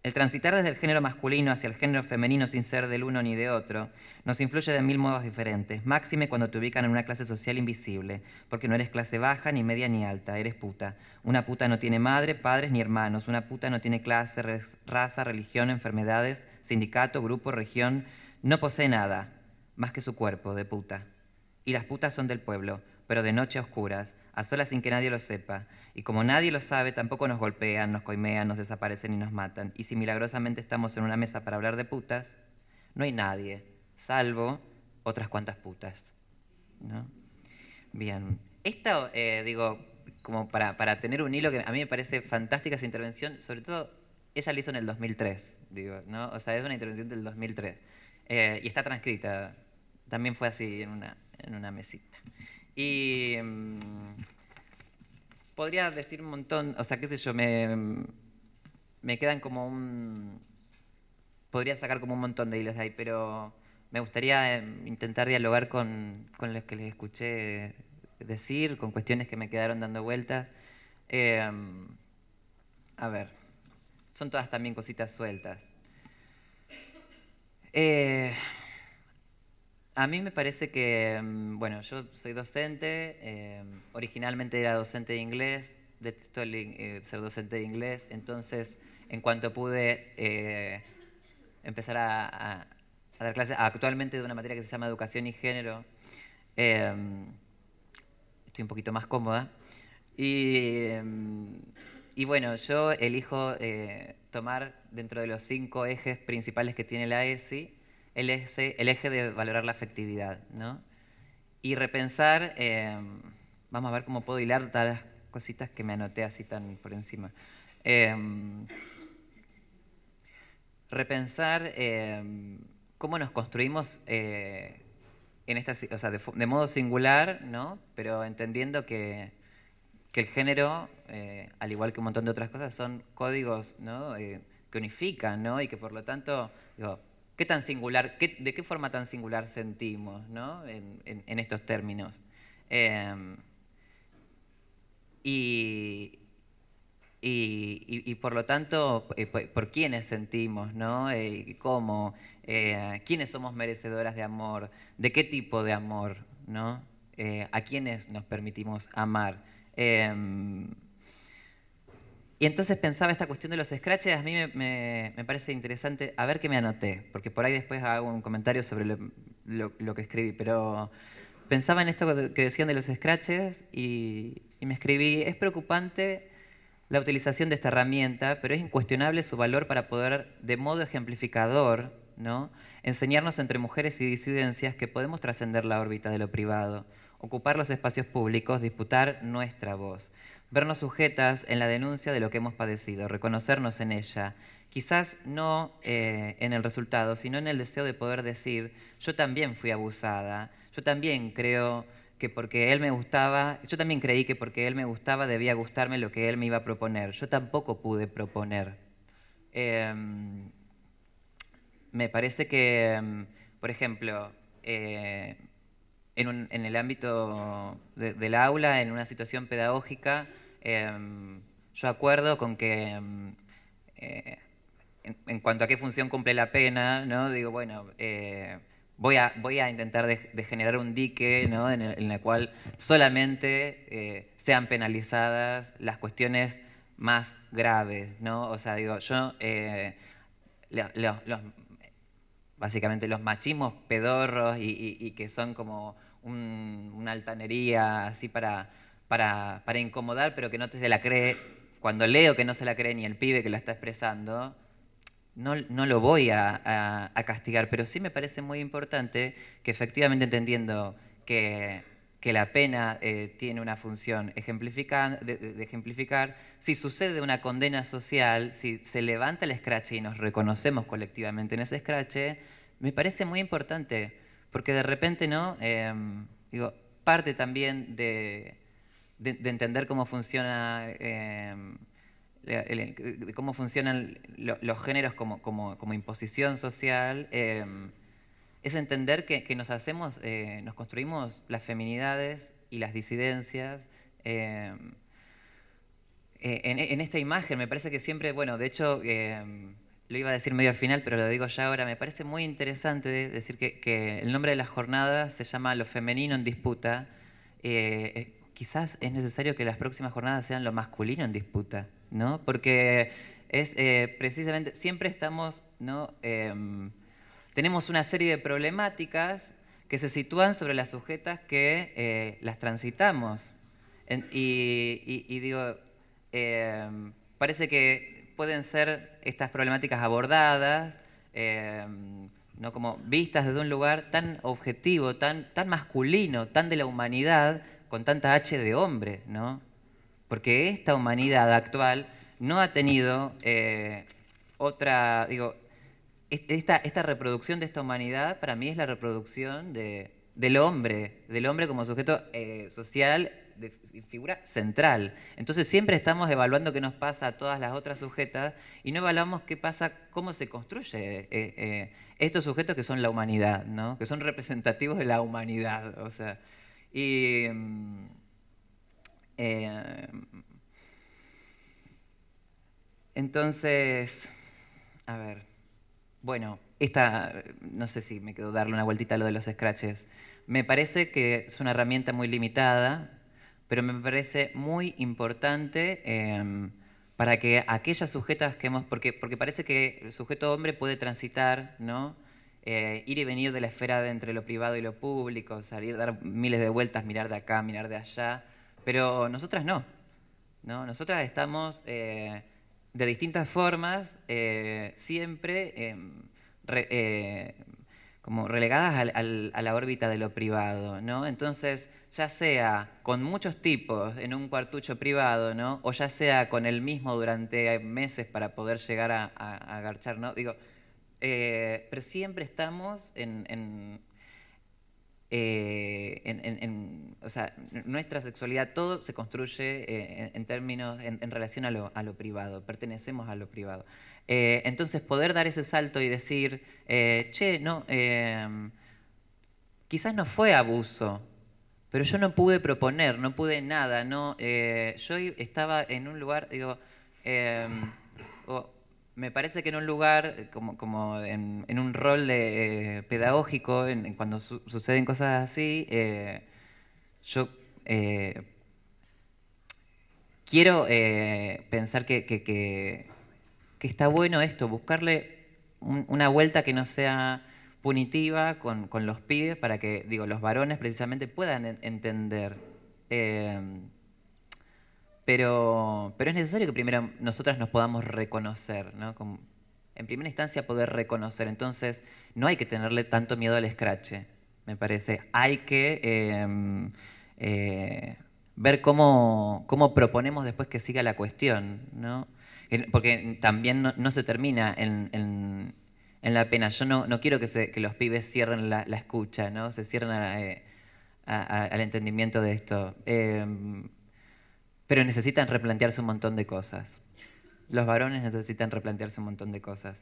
El transitar desde el género masculino hacia el género femenino sin ser del uno ni de otro nos influye de 1000 modos diferentes, máxime cuando te ubican en una clase social invisible, porque no eres clase baja, ni media, ni alta, eres puta. Una puta no tiene madre, padres ni hermanos, una puta no tiene clase, raza, religión, enfermedades, sindicato, grupo, región, no posee nada más que su cuerpo de puta. Y las putas son del pueblo, pero de noche a oscuras, a solas sin que nadie lo sepa. Y como nadie lo sabe, tampoco nos golpean, nos coimean, nos desaparecen y nos matan. Y si milagrosamente estamos en una mesa para hablar de putas, no hay nadie, salvo otras cuantas putas, ¿no? Bien. Esto, digo, como para tener un hilo que a mí me parece fantástica esa intervención, sobre todo ella la hizo en el 2003, digo, ¿no? O sea, es una intervención del 2003. Y está transcrita, también fue así en una mesita. Y podría decir un montón, o sea, qué sé yo, me quedan como podría sacar como un montón de hilos de ahí, pero me gustaría intentar dialogar con los que les escuché decir, con cuestiones que me quedaron dando vueltas. A ver, son todas también cositas sueltas. A mí me parece que, bueno, yo soy docente, originalmente era docente de inglés, detesto ser docente de inglés, entonces en cuanto pude empezar a dar clases actualmente de una materia que se llama Educación y Género, estoy un poquito más cómoda. Y bueno, yo elijo tomar dentro de los 5 ejes principales que tiene la ESI, el eje de valorar la afectividad, ¿no? Y repensar, vamos a ver cómo puedo hilar todas las cositas que me anoté así tan por encima. Repensar cómo nos construimos en esta, o sea, de modo singular, ¿no? Pero entendiendo que el género, al igual que un montón de otras cosas, son códigos, ¿no? Que unifican, ¿no? Y que por lo tanto, digo, ¿qué tan singular, de qué forma tan singular sentimos, ¿no? En estos términos? Y por lo tanto, por quiénes sentimos, ¿no? Y cómo, quiénes somos merecedoras de amor, de qué tipo de amor, ¿no? A quiénes nos permitimos amar. Y entonces pensaba esta cuestión de los scratches, a mí me parece interesante, a ver qué me anoté, porque por ahí después hago un comentario sobre lo que escribí, pero pensaba en esto que decían de los scratches y me escribí, es preocupante la utilización de esta herramienta, pero es incuestionable su valor para poder, de modo ejemplificador, ¿no?, enseñarnos entre mujeres y disidencias que podemos trascender la órbita de lo privado, ocupar los espacios públicos, disputar nuestra voz, vernos sujetas en la denuncia de lo que hemos padecido, reconocernos en ella, quizás no en el resultado, sino en el deseo de poder decir, yo también fui abusada, yo también creo que porque él me gustaba, yo también creí que porque él me gustaba debía gustarme lo que él me iba a proponer, yo tampoco pude proponer. Me parece que, por ejemplo, en el ámbito del aula, en una situación pedagógica, yo acuerdo con que en cuanto a qué función cumple la pena, ¿no? Digo, bueno, voy a intentar de generar un dique, ¿no?, en el cual solamente sean penalizadas las cuestiones más graves, ¿no? O sea, digo, yo básicamente los machismos pedorros y que son como una altanería así para incomodar, pero que no se la cree, cuando leo que no se la cree ni el pibe que la está expresando, no lo voy a castigar, pero sí me parece muy importante que efectivamente entendiendo que la pena tiene una función de ejemplificar, si sucede una condena social, si se levanta el escrache y nos reconocemos colectivamente en ese escrache, me parece muy importante, porque de repente, ¿no? Digo, parte también de entender cómo funciona cómo funcionan los géneros como imposición social, es entender que nos construimos las feminidades y las disidencias en esta imagen. Me parece que siempre, bueno, de hecho, lo iba a decir medio al final, pero lo digo ya ahora, me parece muy interesante decir que el nombre de la jornada se llama Lo femenino en disputa. Quizás es necesario que las próximas jornadas sean lo masculino en disputa, ¿no? Porque es precisamente, siempre estamos, ¿no? Tenemos una serie de problemáticas que se sitúan sobre las sujetas que las transitamos. Y digo, parece que pueden ser estas problemáticas abordadas, ¿no? Como vistas desde un lugar tan objetivo, tan masculino, tan de la humanidad, con tanta H de hombre, ¿no? Porque esta humanidad actual no ha tenido otra, digo, esta reproducción de esta humanidad para mí es la reproducción del hombre como sujeto social, de figura central. Entonces siempre estamos evaluando qué nos pasa a todas las otras sujetas y no evaluamos qué pasa, cómo se construye estos sujetos que son la humanidad, ¿no? Que son representativos de la humanidad. O sea, y entonces, a ver, bueno, no sé si me quedo darle una vueltita a lo de los scratches. Me parece que es una herramienta muy limitada, pero me parece muy importante para que aquellas sujetas que hemos... Porque parece que el sujeto hombre puede transitar, ¿no? Ir y venir de la esfera de entre lo privado y lo público, salir, dar miles de vueltas, mirar de acá, mirar de allá, pero nosotras no, ¿no? Nosotras estamos de distintas formas, siempre como relegadas a la órbita de lo privado, ¿no? Entonces, ya sea con muchos tipos en un cuartucho privado, ¿no? O ya sea con el mismo durante meses para poder llegar a agarchar, ¿no? Digo, pero siempre estamos o sea, nuestra sexualidad, todo se construye en términos, en relación a lo privado, pertenecemos a lo privado. Entonces, poder dar ese salto y decir, che, no, quizás no fue abuso, pero yo no pude proponer, no pude nada, no, yo estaba en un lugar, digo, me parece que en un lugar, como en un rol pedagógico, cuando suceden cosas así, yo quiero pensar que está bueno esto, buscarle una vuelta que no sea punitiva con los pibes para que, digo, los varones precisamente puedan entender. Pero es necesario que primero nosotras nos podamos reconocer, ¿no? En primera instancia poder reconocer. Entonces, no hay que tenerle tanto miedo al escrache, me parece. Hay que ver cómo proponemos después que siga la cuestión, ¿no? Porque también no se termina en la pena. Yo no quiero que los pibes cierren la escucha, ¿no? Se cierren al entendimiento de esto. Pero necesitan replantearse un montón de cosas. Los varones necesitan replantearse un montón de cosas.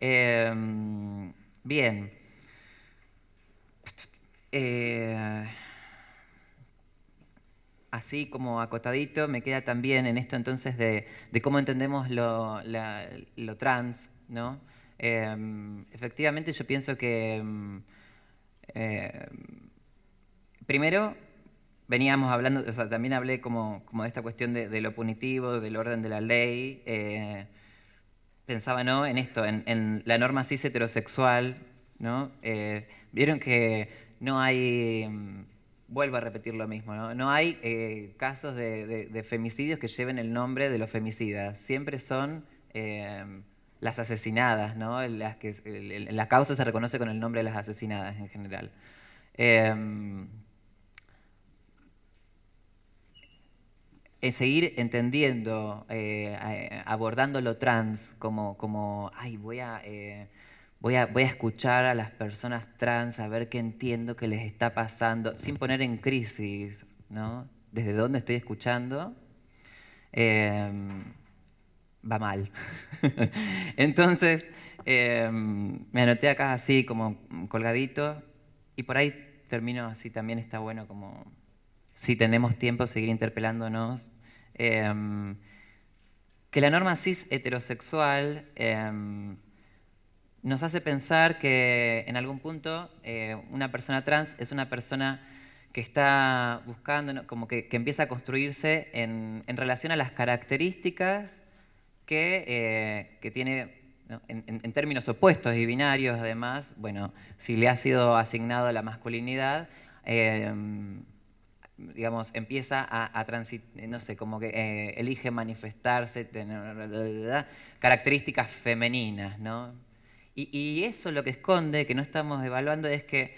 Bien. Así como acotadito, me queda también en esto entonces de cómo entendemos lo trans, ¿no? Efectivamente yo pienso que primero veníamos hablando, o sea, también hablé como de esta cuestión de lo punitivo, del orden de la ley. Pensaba, ¿no? En esto, en la norma cis heterosexual, ¿no? Vieron que no hay, vuelvo a repetir lo mismo, ¿no? No hay casos de femicidios que lleven el nombre de los femicidas. Siempre son las asesinadas, ¿no? La causa se reconoce con el nombre de las asesinadas en general. Seguir entendiendo, abordando lo trans como ay, voy a escuchar a las personas trans, a ver qué entiendo que les está pasando, sin poner en crisis, ¿no? Desde dónde estoy escuchando, va mal. Entonces, me anoté acá así como colgadito, y por ahí termino así, también está bueno como, si tenemos tiempo, seguir interpelándonos. Que la norma cis heterosexual nos hace pensar que en algún punto una persona trans es una persona que está buscando, ¿no? Como que empieza a construirse en relación a las características que tiene, ¿no? En términos opuestos y binarios, además, bueno, si le ha sido asignado la masculinidad, digamos, empieza a transitar, no sé, como que elige manifestarse, tener características femeninas, ¿no? Y eso lo que esconde, que no estamos evaluando, es que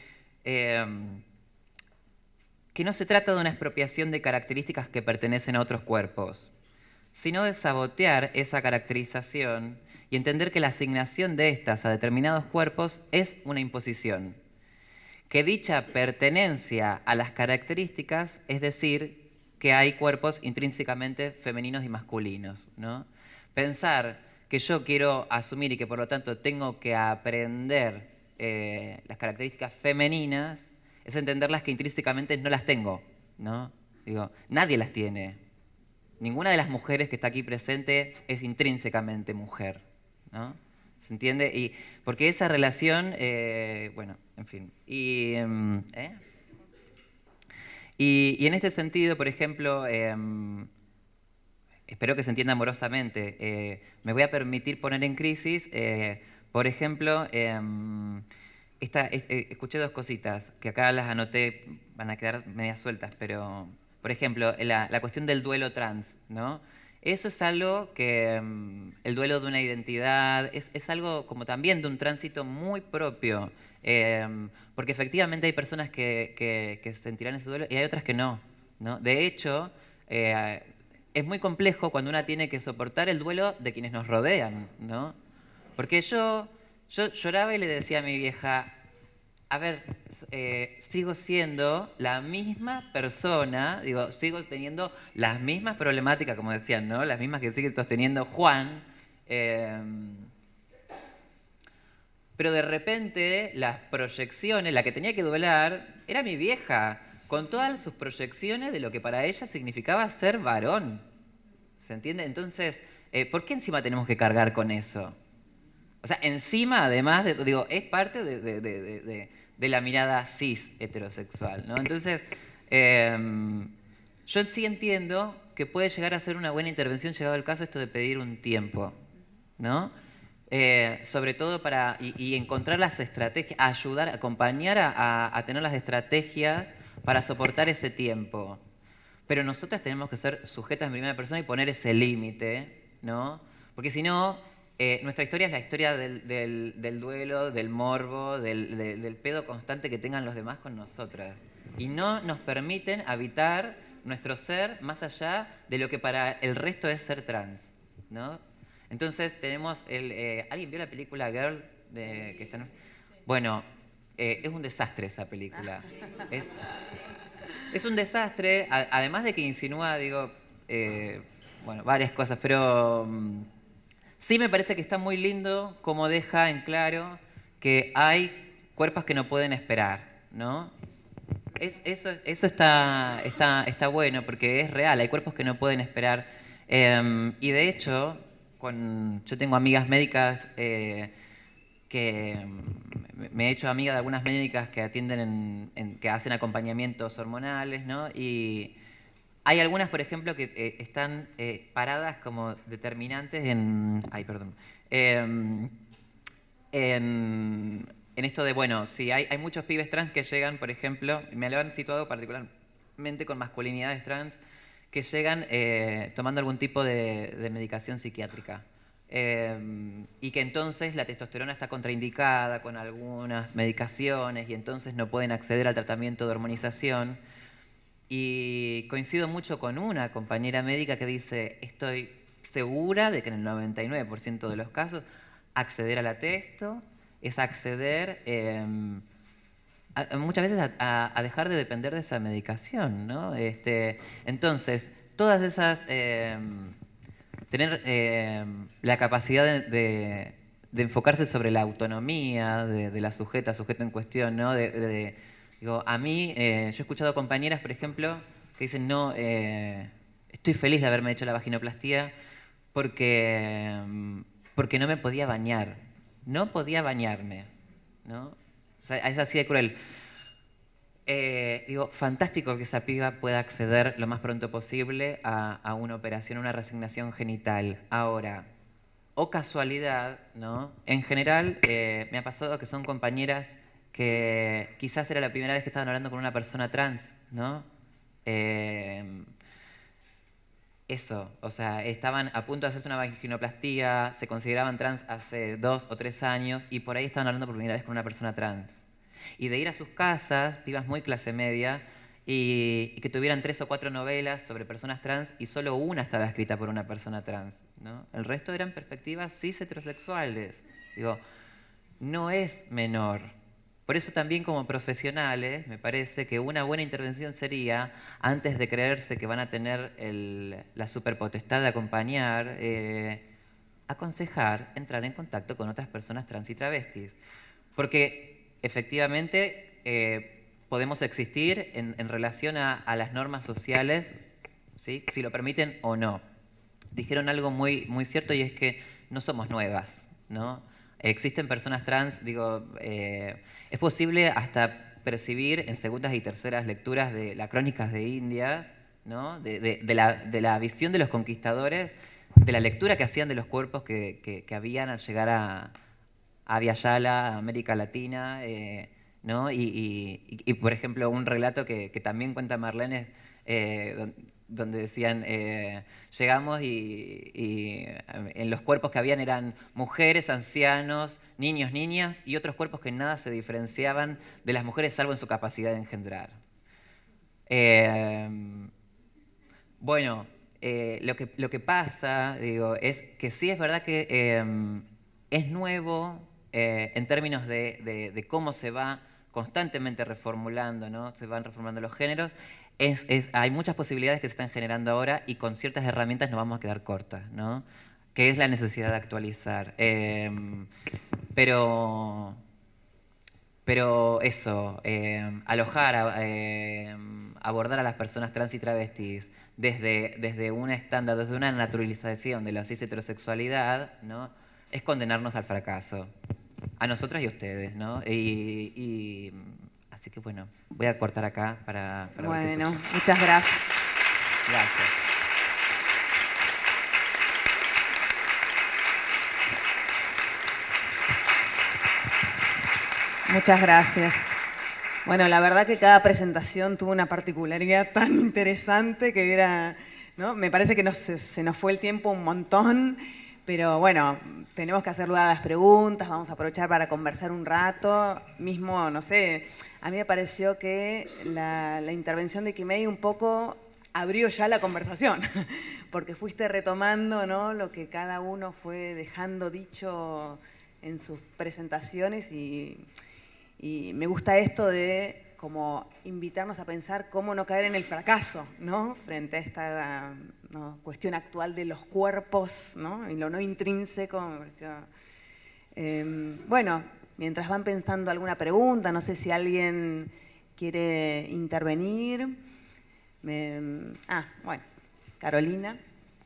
no se trata de una expropiación de características que pertenecen a otros cuerpos, sino de sabotear esa caracterización y entender que la asignación de estas a determinados cuerpos es una imposición. Que dicha pertenencia a las características es decir que hay cuerpos intrínsecamente femeninos y masculinos, ¿no? Pensar que yo quiero asumir y que por lo tanto tengo que aprender las características femeninas es entenderlas que intrínsecamente no las tengo, ¿no? Digo, nadie las tiene. Ninguna de las mujeres que está aquí presente es intrínsecamente mujer, ¿no? ¿Se entiende? Y porque esa relación, bueno, en fin. Y en este sentido, por ejemplo, espero que se entienda amorosamente, me voy a permitir poner en crisis, por ejemplo, escuché dos cositas, que acá las anoté, van a quedar medias sueltas, pero, por ejemplo, la cuestión del duelo trans, ¿no? Eso es algo que, el duelo de una identidad, es algo como también de un tránsito muy propio, porque efectivamente hay personas que sentirán ese duelo y hay otras que no, ¿no? De hecho, es muy complejo cuando una tiene que soportar el duelo de quienes nos rodean, ¿no? Porque yo lloraba y le decía a mi vieja, a ver, sigo siendo la misma persona, digo, sigo teniendo las mismas problemáticas, como decían, ¿no? Las mismas que sigue sosteniendo Juan. Pero de repente las proyecciones, la que tenía que doblar, era mi vieja, con todas sus proyecciones de lo que para ella significaba ser varón. ¿Se entiende? Entonces, ¿por qué encima tenemos que cargar con eso? O sea, encima, además, digo, es parte de la mirada cis heterosexual, ¿no? Entonces, yo sí entiendo que puede llegar a ser una buena intervención, llegado el caso, esto de pedir un tiempo, ¿no? Sobre todo para y encontrar las estrategias, ayudar, acompañar a tener las estrategias para soportar ese tiempo. Pero nosotras tenemos que ser sujetas en primera persona y poner ese límite, ¿no? Porque si no, nuestra historia es la historia del duelo, del morbo, del pedo constante que tengan los demás con nosotras. Y no nos permiten habitar nuestro ser más allá de lo que para el resto es ser trans, ¿no? Entonces tenemos ¿alguien vio la película Girl? Que está en... Bueno, es un desastre esa película. Es un desastre, además de que insinúa, digo, bueno, varias cosas, pero sí me parece que está muy lindo como deja en claro que hay cuerpos que no pueden esperar, ¿no? Eso está bueno porque es real, hay cuerpos que no pueden esperar. Y de hecho, yo tengo amigas médicas que me he hecho amiga de algunas médicas que atienden, que hacen acompañamientos hormonales, ¿no? Y hay algunas, por ejemplo, que están paradas como determinantes en esto de, bueno, si hay muchos pibes trans que llegan, por ejemplo, me lo han situado particularmente con masculinidades trans, que llegan tomando algún tipo de medicación psiquiátrica. Y que entonces la testosterona está contraindicada con algunas medicaciones y entonces no pueden acceder al tratamiento de hormonización. Y coincido mucho con una compañera médica que dice, estoy segura de que en el 99% de los casos acceder a la testo es acceder muchas veces a dejar de depender de esa medicación, ¿no? Entonces, todas esas... tener la capacidad de enfocarse sobre la autonomía de la sujeto en cuestión, ¿no? Digo, a mí, yo he escuchado compañeras, por ejemplo, que dicen, no, estoy feliz de haberme hecho la vaginoplastía porque no me podía bañar, no podía bañarme, ¿no? O sea, es así de cruel. Digo, fantástico que esa piba pueda acceder lo más pronto posible a una operación, una reasignación genital. Ahora, o casualidad, ¿no? En general, me ha pasado que son compañeras que quizás era la primera vez que estaban hablando con una persona trans, ¿no? Eso, o sea, estaban a punto de hacerse una vaginoplastia, se consideraban trans hace 2 o 3 años y por ahí estaban hablando por primera vez con una persona trans. Y de ir a sus casas, pibas muy clase media, y que tuvieran 3 o 4 novelas sobre personas trans y solo una estaba escrita por una persona trans, ¿no? El resto eran perspectivas cis heterosexuales. Digo, no es menor. Por eso también como profesionales me parece que una buena intervención sería, antes de creerse que van a tener la superpotestad de acompañar, aconsejar entrar en contacto con otras personas trans y travestis. Porque efectivamente podemos existir en relación a las normas sociales, ¿sí? Si lo permiten o no. Dijeron algo muy, muy cierto y es que no somos nuevas, ¿no? Existen personas trans, digo, es posible hasta percibir en segundas y terceras lecturas de las crónicas de Indias, ¿no? de la visión de los conquistadores, de la lectura que hacían de los cuerpos que habían al llegar a Vyayala, a América Latina, ¿no? Y, por ejemplo, un relato que también cuenta Marlene, donde decían, llegamos y en los cuerpos que habían eran mujeres, ancianos, niños, niñas y otros cuerpos que nada se diferenciaban de las mujeres salvo en su capacidad de engendrar. Bueno, lo que pasa, digo, es que sí es verdad que es nuevo en términos de cómo se va constantemente reformulando, ¿no? Se van reformulando los géneros. Hay muchas posibilidades que se están generando ahora y con ciertas herramientas nos vamos a quedar cortas, ¿no? Que es la necesidad de actualizar. Pero eso, alojar, abordar a las personas trans y travestis desde un estándar, desde una naturalización de la cis heterosexualidad, ¿no? Es condenarnos al fracaso, a nosotras y a ustedes, ¿no? Así que bueno, voy a cortar acá para bueno, muchas gracias. Gracias. Muchas gracias. Bueno, la verdad que cada presentación tuvo una particularidad tan interesante que era, ¿no? Me parece que se nos fue el tiempo un montón, pero bueno, tenemos que hacer lugar a las preguntas, vamos a aprovechar para conversar un rato. Mismo, no sé, a mí me pareció que la intervención de Kimei un poco abrió ya la conversación, porque fuiste retomando, ¿no? Lo que cada uno fue dejando dicho en sus presentaciones y me gusta esto de como invitarnos a pensar cómo no caer en el fracaso, ¿no? Frente a esta cuestión actual de los cuerpos, ¿no? Y lo no intrínseco. Me pareció, bueno, mientras van pensando alguna pregunta, no sé si alguien quiere intervenir. Bueno, Carolina.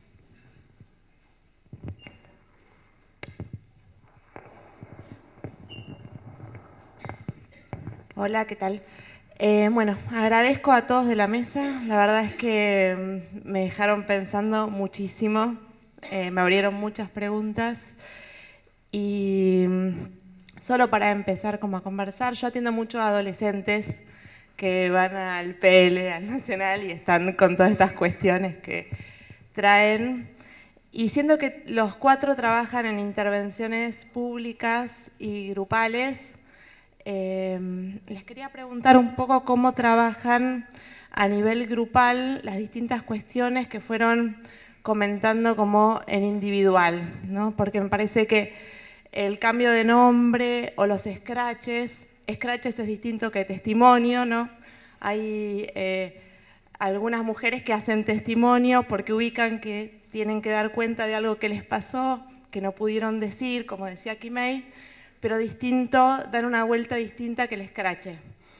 Hola, ¿qué tal? Bueno, agradezco a todos de la mesa. La verdad es que me dejaron pensando muchísimo, me abrieron muchas preguntas y solo para empezar como a conversar, yo atiendo mucho a adolescentes que van al PL, al Nacional y están con todas estas cuestiones que traen. Y siento que los 4 trabajan en intervenciones públicas y grupales. Les quería preguntar un poco cómo trabajan a nivel grupal las distintas cuestiones que fueron comentando como en individual, ¿no? Porque me parece que el cambio de nombre o los scratches es distinto que testimonio, ¿no? Hay algunas mujeres que hacen testimonio porque ubican que tienen que dar cuenta de algo que les pasó, que no pudieron decir, como decía Kimei, pero distinto, dan una vuelta distinta que el escrache.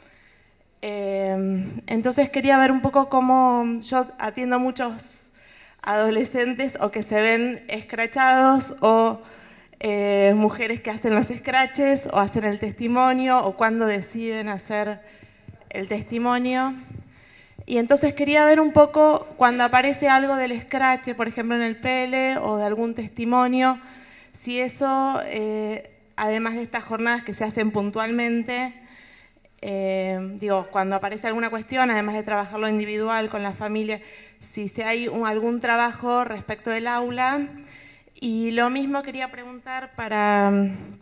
Entonces quería ver un poco cómo yo atiendo a muchos adolescentes o que se ven escrachados o mujeres que hacen los scratches o hacen el testimonio o cuándo deciden hacer el testimonio. Y entonces quería ver un poco cuando aparece algo del scratch, por ejemplo en el PL o de algún testimonio, si eso, además de estas jornadas que se hacen puntualmente, digo, cuando aparece alguna cuestión, además de trabajarlo individual con la familia, si hay algún trabajo respecto del aula. Y lo mismo quería preguntar para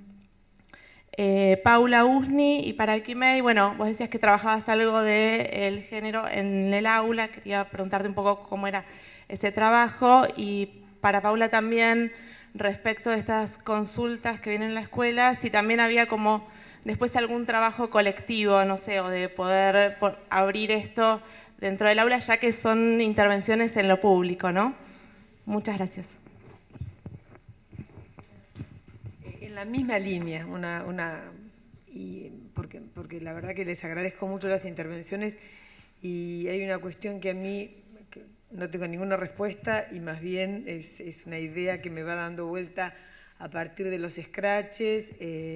Paula Usni y para Quimei. Bueno, vos decías que trabajabas algo del género en el aula, quería preguntarte un poco cómo era ese trabajo. Y para Paula también, respecto de estas consultas que vienen en la escuela, si también había como después algún trabajo colectivo, no sé, o de poder abrir esto dentro del aula, ya que son intervenciones en lo público, ¿no? Muchas gracias. En la misma línea, porque la verdad que les agradezco mucho las intervenciones y hay una cuestión que a mí que no tengo ninguna respuesta y más bien es una idea que me va dando vuelta a partir de los scratches.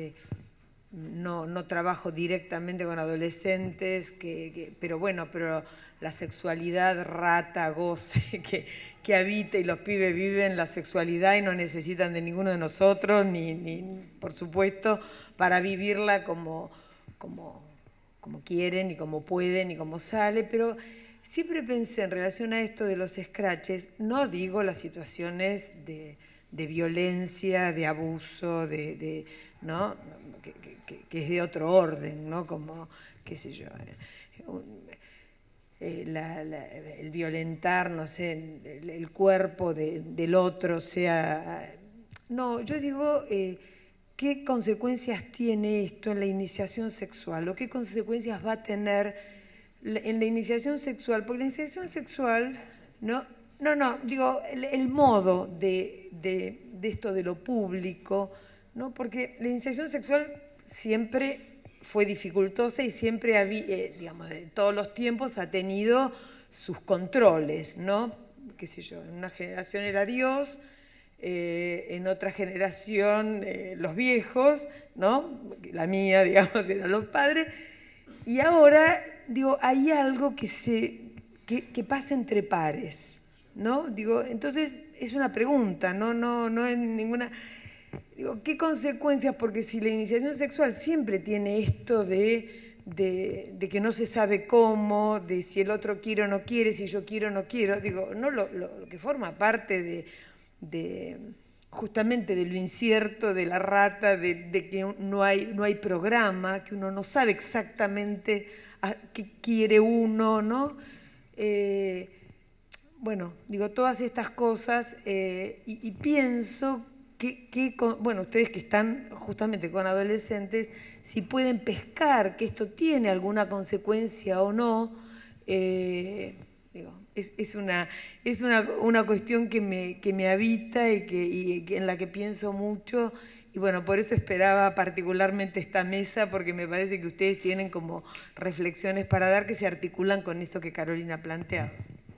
No trabajo directamente con adolescentes, pero bueno, pero la sexualidad rata, goce, que habita y los pibes viven la sexualidad y no necesitan de ninguno de nosotros, ni por supuesto, para vivirla como quieren y como pueden y como sale, pero siempre pensé en relación a esto de los scratches, no digo las situaciones de violencia, de abuso, ¿no? Que es de otro orden, ¿no? Como, qué sé yo, el violentar, no sé, el cuerpo del otro, sea... No, yo digo, ¿qué consecuencias tiene esto en la iniciación sexual? ¿O qué consecuencias va a tener en la iniciación sexual? Porque la iniciación sexual, ¿no? Digo, el modo de esto de lo público, ¿no? Porque la iniciación sexual siempre fue dificultosa y siempre había, digamos, de todos los tiempos ha tenido sus controles, ¿no? Qué sé yo, en una generación era Dios, en otra generación los viejos, ¿no? La mía, digamos, eran los padres, y ahora, digo, hay algo que pasa entre pares, ¿no? Digo, entonces es una pregunta, no es ninguna... Digo, ¿qué consecuencias? Porque si la iniciación sexual siempre tiene esto de que no se sabe cómo, de si el otro quiere o no quiere, si yo quiero o no quiero, digo, no lo que forma parte justamente de lo incierto, de la rata, de que no hay programa, que uno no sabe exactamente a qué quiere uno, ¿no? Bueno, digo, todas estas cosas y pienso bueno, ustedes que están justamente con adolescentes, si pueden pescar que esto tiene alguna consecuencia o no, digo, es una cuestión que me habita y en la que pienso mucho, y bueno, por eso esperaba particularmente esta mesa, porque me parece que ustedes tienen como reflexiones para dar que se articulan con esto que Carolina planteaba.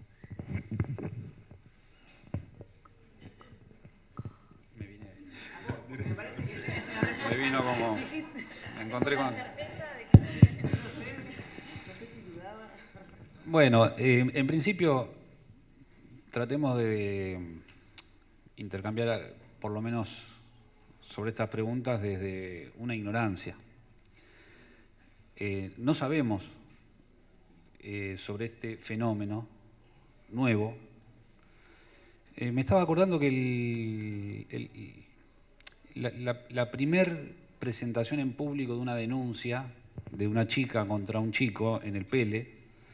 Me vino como... Me encontré con... Bueno, en principio tratemos de intercambiar por lo menos sobre estas preguntas desde una ignorancia. No sabemos sobre este fenómeno nuevo. Me estaba acordando que la primer presentación en público de una denuncia de una chica contra un chico en el Pele,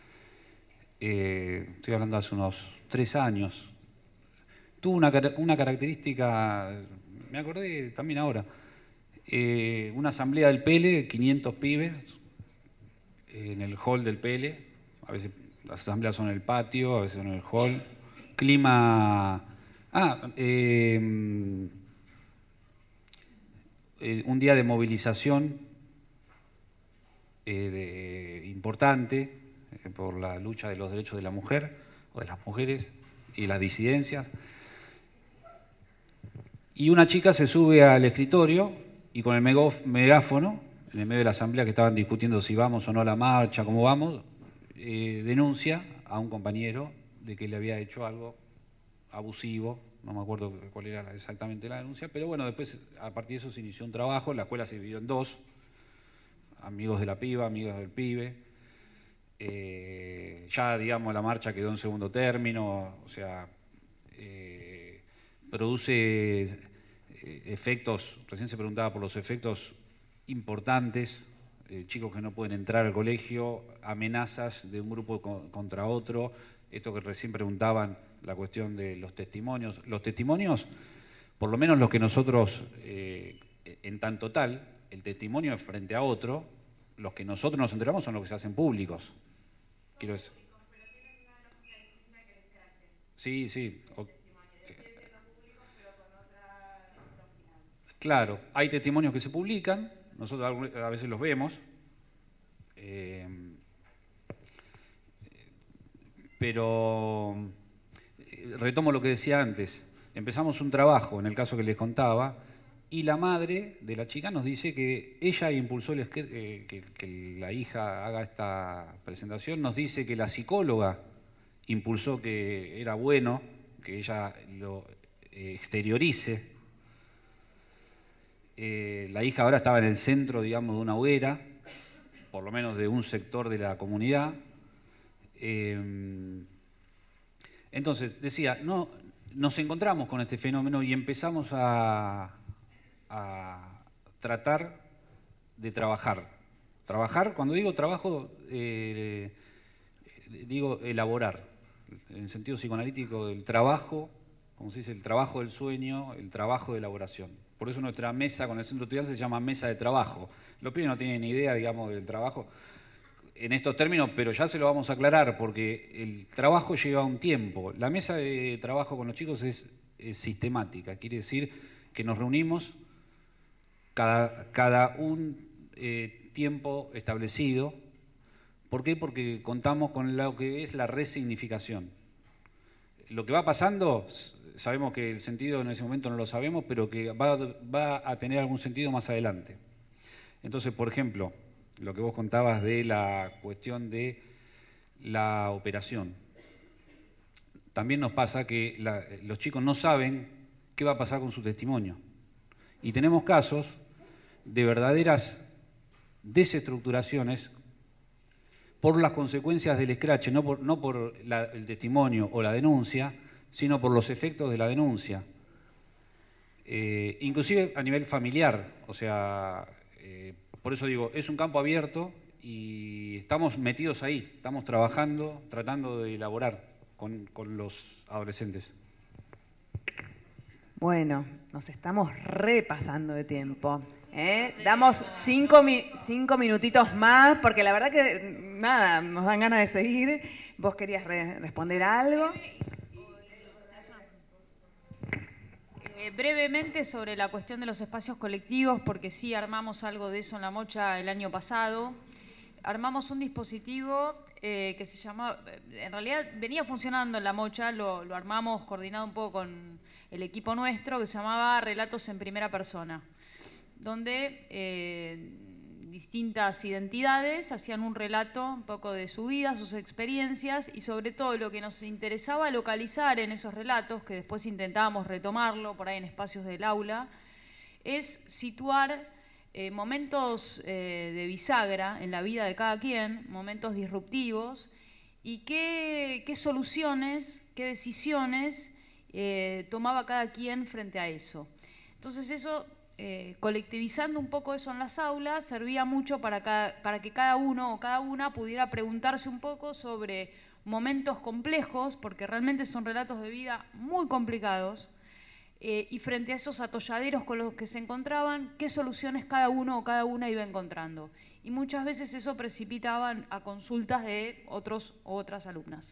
estoy hablando hace unos 3 años, tuvo una característica, me acordé también ahora, una asamblea del Pele, 500 pibes en el hall del Pele, a veces las asambleas son en el patio, a veces son en el hall, clima... un día de movilización importante por la lucha de los derechos de la mujer o de las mujeres y las disidencias. Y una chica se sube al escritorio y con el megáfono, en el medio de la asamblea que estaban discutiendo si vamos o no a la marcha, cómo vamos, denuncia a un compañero de que le había hecho algo abusivo, no me acuerdo cuál era exactamente la denuncia, pero bueno, después a partir de eso se inició un trabajo, la escuela se dividió en dos, amigos de la piba, amigos del pibe, ya digamos la marcha quedó en segundo término, o sea, produce efectos, recién se preguntaba por los efectos importantes, chicos que no pueden entrar al colegio, amenazas de un grupo contra otro, esto que recién preguntaban, la cuestión de los testimonios. Los testimonios, por lo menos los que nosotros, en tanto tal, el testimonio es frente a otro, los que nosotros nos enteramos son los que se hacen públicos. Quiero decir. Sí, sí. Claro, hay testimonios que se publican, nosotros a veces los vemos, pero retomo lo que decía antes, empezamos un trabajo, en el caso que les contaba, y la madre de la chica nos dice que ella impulsó que la hija haga esta presentación, nos dice que la psicóloga impulsó que era bueno que ella lo exteriorice. La hija ahora estaba en el centro, digamos, de una hoguera, por lo menos de un sector de la comunidad. Entonces, decía, no, nos encontramos con este fenómeno y empezamos a tratar de trabajar. Trabajar, cuando digo trabajo, digo elaborar, en el sentido psicoanalítico del trabajo, como se dice, el trabajo del sueño, el trabajo de elaboración. Por eso nuestra mesa con el centro estudiantil se llama mesa de trabajo. Los pibes no tienen ni idea, digamos, del trabajo en estos términos, pero ya se lo vamos a aclarar porque el trabajo lleva un tiempo. La mesa de trabajo con los chicos es sistemática, quiere decir que nos reunimos cada un tiempo establecido. ¿Por qué? Porque contamos con lo que es la resignificación. Lo que va pasando, sabemos que el sentido en ese momento no lo sabemos, pero que va a tener algún sentido más adelante. Entonces, por ejemplo, lo que vos contabas de la cuestión de la operación. También nos pasa que los chicos no saben qué va a pasar con su testimonio. Y tenemos casos de verdaderas desestructuraciones por las consecuencias del escrache, no por el testimonio o la denuncia, sino por los efectos de la denuncia. Inclusive a nivel familiar, o sea, por eso digo, es un campo abierto y estamos metidos ahí, estamos trabajando, tratando de elaborar con los adolescentes. Bueno, nos estamos repasando de tiempo. Damos 5 minutitos más, porque la verdad que, nada, nos dan ganas de seguir. ¿Vos querías responder algo? Brevemente sobre la cuestión de los espacios colectivos, porque sí armamos algo de eso en La Mocha el año pasado. Armamos un dispositivo que se llama, en realidad venía funcionando en La Mocha, lo armamos coordinado un poco con el equipo nuestro, que se llamaba Relatos en Primera Persona, donde distintas identidades hacían un relato un poco de su vida, sus experiencias y sobre todo lo que nos interesaba localizar en esos relatos, que después intentábamos retomarlo por ahí en espacios del aula, es situar momentos de bisagra en la vida de cada quien, momentos disruptivos, y qué soluciones, qué decisiones tomaba cada quien frente a eso. Entonces eso, colectivizando un poco eso en las aulas, servía mucho para que cada uno o cada una pudiera preguntarse un poco sobre momentos complejos, porque realmente son relatos de vida muy complicados, y frente a esos atolladeros con los que se encontraban, qué soluciones cada uno o cada una iba encontrando. Y muchas veces eso precipitaba a consultas de otros o otras alumnas.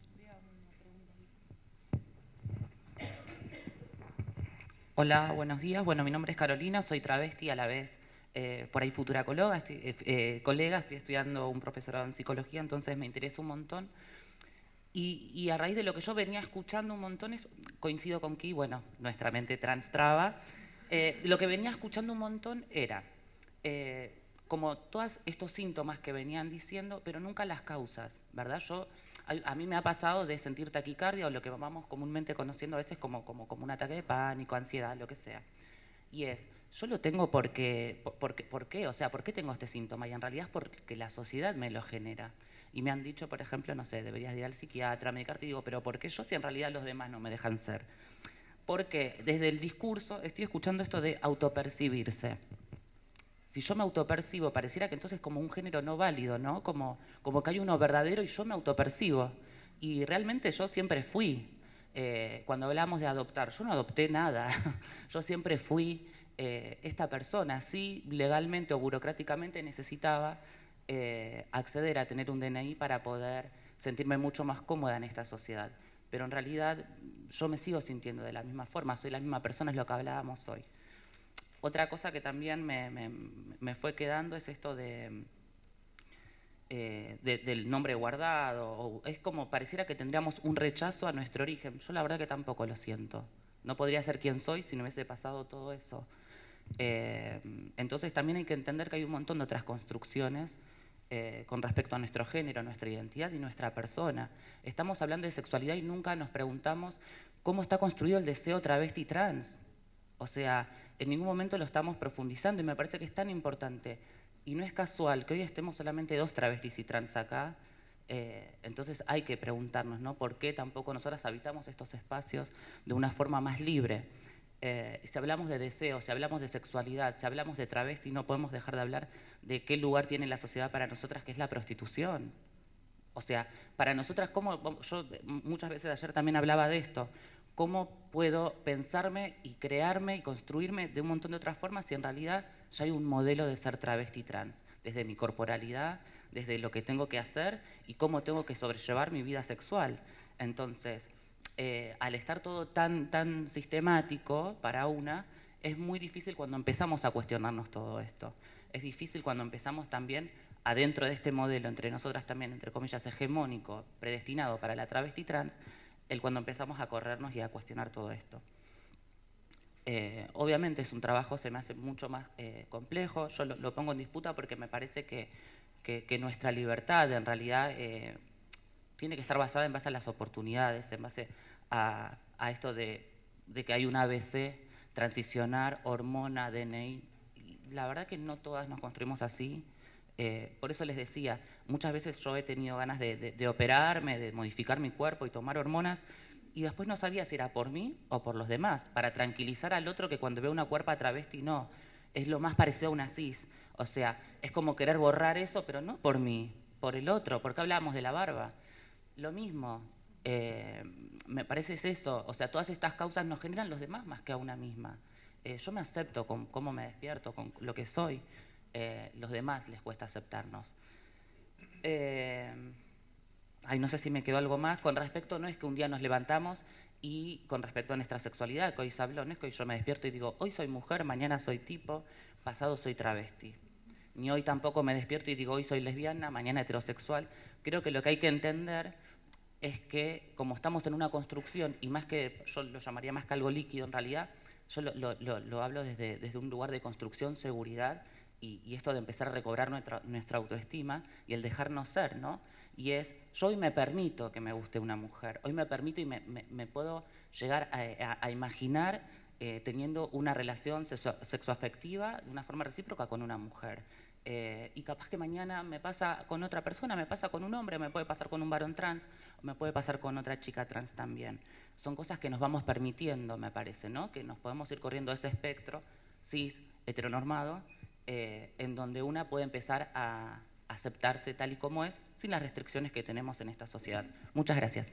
Hola, buenos días. Bueno, mi nombre es Carolina, soy travesti, a la vez por ahí futura colega, estoy estudiando un profesorado en psicología, entonces me interesa un montón. Y a raíz de lo que yo venía escuchando un montón, coincido con Ki, bueno, nuestra mente trans traba, lo que venía escuchando un montón era como todos estos síntomas que venían diciendo, pero nunca las causas, ¿verdad? A mí me ha pasado de sentir taquicardia o lo que vamos comúnmente conociendo a veces como un ataque de pánico, ansiedad, lo que sea. Y yo lo tengo ¿por qué? O sea, ¿por qué tengo este síntoma? Y en realidad es porque la sociedad me lo genera. Y me han dicho, por ejemplo, no sé, deberías ir al psiquiatra, medicarte, y digo, pero ¿por qué yo si en realidad los demás no me dejan ser? Porque desde el discurso estoy escuchando esto de autopercibirse. Si yo me autopercibo, pareciera que entonces es como un género no válido, ¿no? Como que hay uno verdadero y yo me autopercibo. Y realmente yo siempre fui, cuando hablamos de adoptar, yo no adopté nada, yo siempre fui esta persona, sí, legalmente o burocráticamente necesitaba acceder a tener un DNI para poder sentirme mucho más cómoda en esta sociedad. Pero en realidad yo me sigo sintiendo de la misma forma, soy la misma persona, es lo que hablábamos hoy. Otra cosa que también me fue quedando es esto del nombre guardado. Es como pareciera que tendríamos un rechazo a nuestro origen. Yo la verdad que tampoco lo siento. No podría ser quien soy si no hubiese pasado todo eso. Entonces también hay que entender que hay un montón de otras construcciones con respecto a nuestro género, nuestra identidad y nuestra persona. Estamos hablando de sexualidad y nunca nos preguntamos cómo está construido el deseo travesti trans. O sea, en ningún momento lo estamos profundizando y me parece que es tan importante. Y no es casual que hoy estemos solamente 2 travestis y trans acá. Entonces hay que preguntarnos, ¿no? ¿Por qué tampoco nosotras habitamos estos espacios de una forma más libre? Si hablamos de deseo, si hablamos de sexualidad, si hablamos de travesti, no podemos dejar de hablar de qué lugar tiene la sociedad para nosotras, que es la prostitución. O sea, para nosotras, yo muchas veces ayer también hablaba de esto, ¿cómo puedo pensarme y crearme y construirme de un montón de otras formas si en realidad ya hay un modelo de ser travesti trans? Desde mi corporalidad, desde lo que tengo que hacer y cómo tengo que sobrellevar mi vida sexual. Entonces, al estar todo tan sistemático para una, es muy difícil cuando empezamos a cuestionarnos todo esto. Es difícil cuando empezamos también adentro de este modelo, entre nosotras también, entre comillas, hegemónico, predestinado para la travesti trans, cuando empezamos a corrernos y a cuestionar todo esto. Obviamente es un trabajo, se me hace mucho más complejo, yo lo pongo en disputa porque me parece que nuestra libertad en realidad tiene que estar basada en base a las oportunidades, en base a esto de que hay un ABC, transicionar, hormona, DNI. Y la verdad que no todas nos construimos así. Por eso les decía, muchas veces yo he tenido ganas de operarme, de modificar mi cuerpo y tomar hormonas, y después no sabía si era por mí o por los demás, para tranquilizar al otro que cuando ve una cuerpa travesti no, es lo más parecido a una cis. O sea, es como querer borrar eso, pero no por mí, por el otro, porque hablábamos de la barba. Lo mismo, me parece es eso, o sea, todas estas causas nos generan los demás más que a una misma. Yo me acepto con cómo me despierto, con lo que soy. Los demás les cuesta aceptarnos. No sé si me quedó algo más. Con respecto, no es que un día nos levantamos y con respecto a nuestra sexualidad, que hoy se habló, no es que hoy yo me despierto y digo, hoy soy mujer, mañana soy tipo, pasado soy travesti. Ni hoy tampoco me despierto y digo, hoy soy lesbiana, mañana heterosexual. Creo que lo que hay que entender es que como estamos en una construcción, y más que, yo lo llamaría más que algo líquido en realidad, yo lo hablo desde un lugar de construcción, seguridad, y esto de empezar a recobrar nuestra autoestima y el dejarnos ser, ¿no? Y yo hoy me permito que me guste una mujer, hoy me permito y me puedo llegar a imaginar teniendo una relación sexoafectiva de una forma recíproca con una mujer. Y capaz que mañana me pasa con otra persona, me pasa con un hombre, me puede pasar con un varón trans, me puede pasar con otra chica trans también. Son cosas que nos vamos permitiendo, me parece, ¿no? Que nos podemos ir corriendo ese espectro cis, heteronormado, en donde una puede empezar a aceptarse tal y como es, sin las restricciones que tenemos en esta sociedad. Muchas gracias.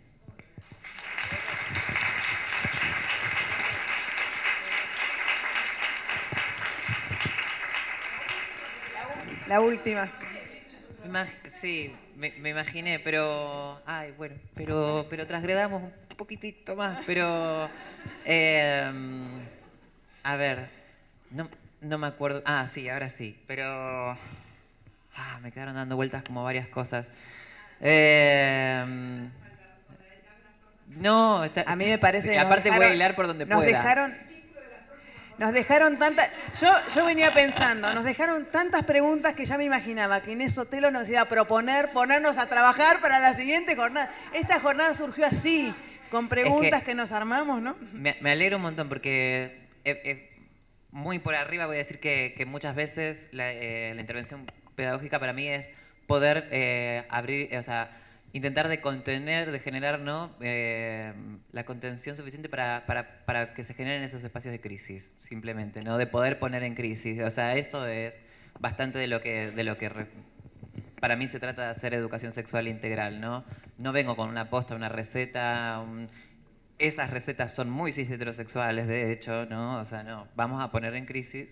La última. Sí, me imaginé, pero... Ay, bueno, pero transgredamos un poquitito más, pero... a ver, no me acuerdo... Ah, sí, ahora sí, pero... me quedaron dando vueltas como varias cosas. No, A mí me parece que aparte voy a hilar por donde pueda. Nos dejaron tantas... Yo venía pensando, nos dejaron tantas preguntas que ya me imaginaba que Inés Sotelo nos iba a proponer ponernos a trabajar para la siguiente jornada. Esta jornada surgió así, con preguntas que nos armamos, ¿no? Me alegro un montón porque muy por arriba voy a decir que muchas veces la intervención pedagógica para mí es poder abrir, o sea, intentar de contener, de generar, ¿no? La contención suficiente para que se generen esos espacios de crisis, simplemente, ¿no? De poder poner en crisis. O sea, eso es bastante de lo que para mí se trata de hacer educación sexual integral, ¿no? No vengo con una posta, una receta, esas recetas son muy cis heterosexuales, de hecho, ¿no? O sea, no, vamos a poner en crisis.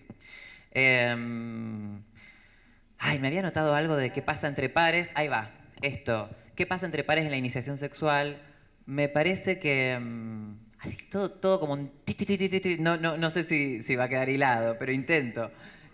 Ay, me había notado algo de qué pasa entre pares. Ahí va, esto. ¿Qué pasa entre pares en la iniciación sexual? Me parece que... así, todo como un... No sé si va a quedar hilado, pero intento.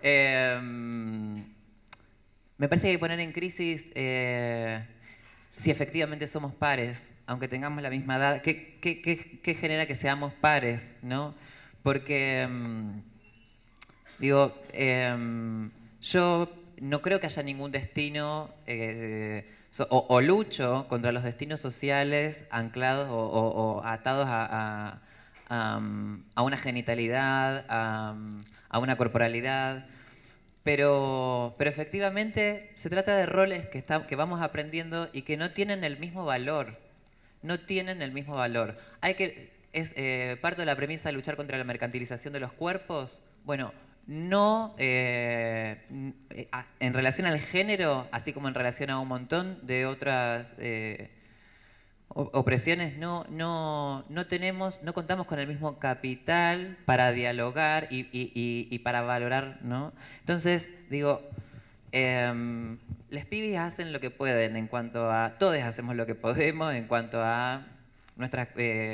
Me parece que hay que poner en crisis si efectivamente somos pares, aunque tengamos la misma edad. ¿Qué genera que seamos pares, no? Porque, digo, yo no creo que haya ningún destino... o lucho contra los destinos sociales anclados o atados a una genitalidad, a una corporalidad, pero efectivamente se trata de roles que vamos aprendiendo y que no tienen el mismo valor. No tienen el mismo valor. Parto de la premisa de luchar contra la mercantilización de los cuerpos. Bueno, no en relación al género, así como en relación a un montón de otras opresiones, no contamos con el mismo capital para dialogar y para valorar, ¿no? Entonces, digo, les pibis hacen lo que pueden en cuanto a, todos hacemos lo que podemos en cuanto a nuestra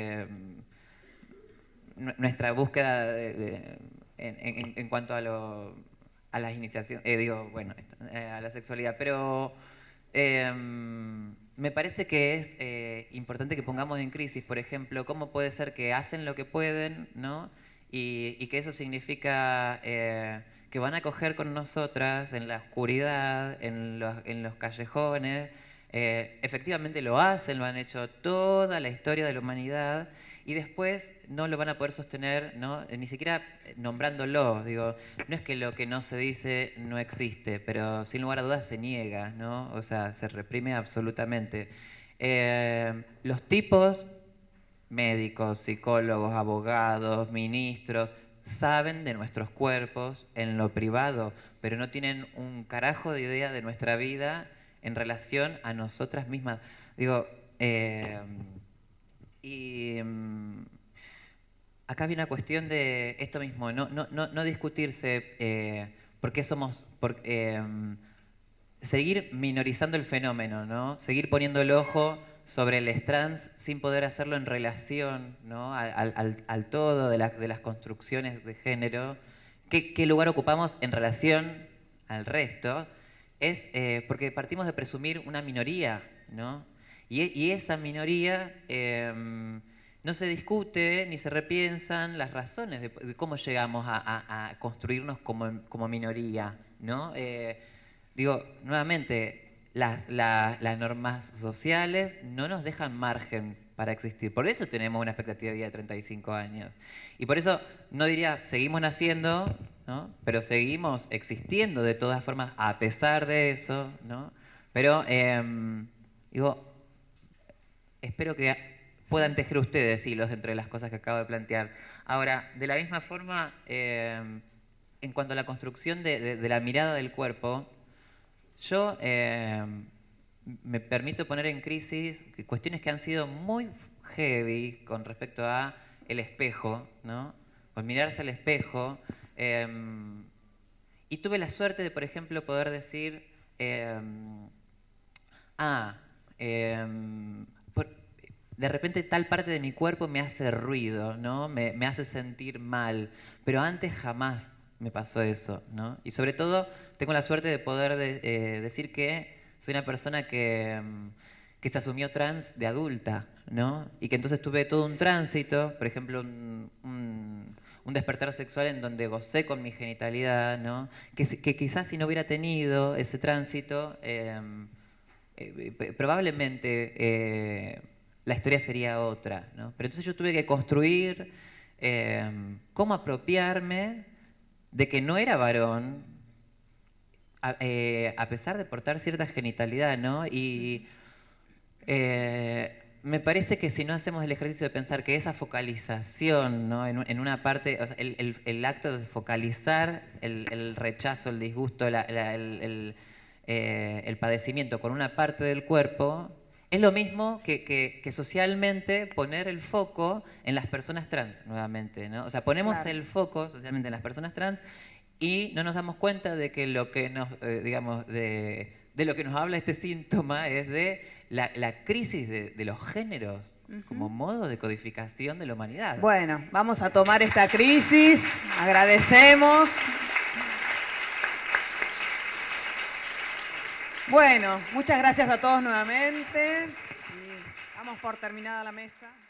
búsqueda en cuanto a las iniciaciones, a la sexualidad, pero me parece que es importante que pongamos en crisis, por ejemplo, cómo puede ser que hacen lo que pueden, ¿no? Y que eso significa que van a coger con nosotras en la oscuridad, en los callejones. Efectivamente lo hacen, lo han hecho toda la historia de la humanidad, y después no lo van a poder sostener, ¿no? Ni siquiera nombrándolo. Digo, no es que lo que no se dice no existe, pero sin lugar a dudas se niega, ¿no? O sea, se reprime absolutamente. Los tipos, médicos, psicólogos, abogados, ministros, saben de nuestros cuerpos en lo privado, pero no tienen un carajo de idea de nuestra vida en relación a nosotras mismas. Digo, acá viene una cuestión de esto mismo, no discutirse por qué seguir minorizando el fenómeno, ¿no? Seguir poniendo el ojo sobre el trans sin poder hacerlo en relación, ¿no? al todo de las construcciones de género. ¿Qué lugar ocupamos en relación al resto? Es porque partimos de presumir una minoría, ¿no? Y esa minoría no se discute ni se repiensan las razones de cómo llegamos a construirnos como minoría, ¿no? Digo, nuevamente, las normas sociales no nos dejan margen para existir. Por eso tenemos una expectativa de vida de 35 años. Y por eso no diría, seguimos naciendo, ¿no? Pero seguimos existiendo de todas formas a pesar de eso, ¿no? Pero, digo, espero que puedan tejer ustedes hilos entre las cosas que acabo de plantear. Ahora, de la misma forma, en cuanto a la construcción de la mirada del cuerpo, yo me permito poner en crisis cuestiones que han sido muy heavy con respecto a el espejo, ¿no? Con mirarse al espejo. Y tuve la suerte de, por ejemplo, poder decir, de repente tal parte de mi cuerpo me hace ruido, ¿no? Me hace sentir mal, pero antes jamás me pasó eso, ¿no? Y sobre todo tengo la suerte de poder decir que soy una persona que se asumió trans de adulta, ¿no? Y que entonces tuve todo un tránsito, por ejemplo, un despertar sexual en donde gocé con mi genitalidad, ¿no? Que quizás si no hubiera tenido ese tránsito, probablemente la historia sería otra, ¿no? Pero entonces yo tuve que construir cómo apropiarme de que no era varón, a pesar de portar cierta genitalidad, ¿no? Y me parece que si no hacemos el ejercicio de pensar que esa focalización, ¿no? en una parte, o sea, el acto de focalizar el rechazo, el disgusto, el padecimiento con una parte del cuerpo, es lo mismo que socialmente poner el foco en las personas trans, nuevamente, ¿no? O sea, ponemos el foco socialmente en las personas trans y no nos damos cuenta de que lo que nos, digamos, de lo que nos habla este síntoma es de la crisis de los géneros como modo de codificación de la humanidad. Bueno, vamos a tomar esta crisis, agradecemos. Bueno, muchas gracias a todos nuevamente. Y damos por terminada la mesa.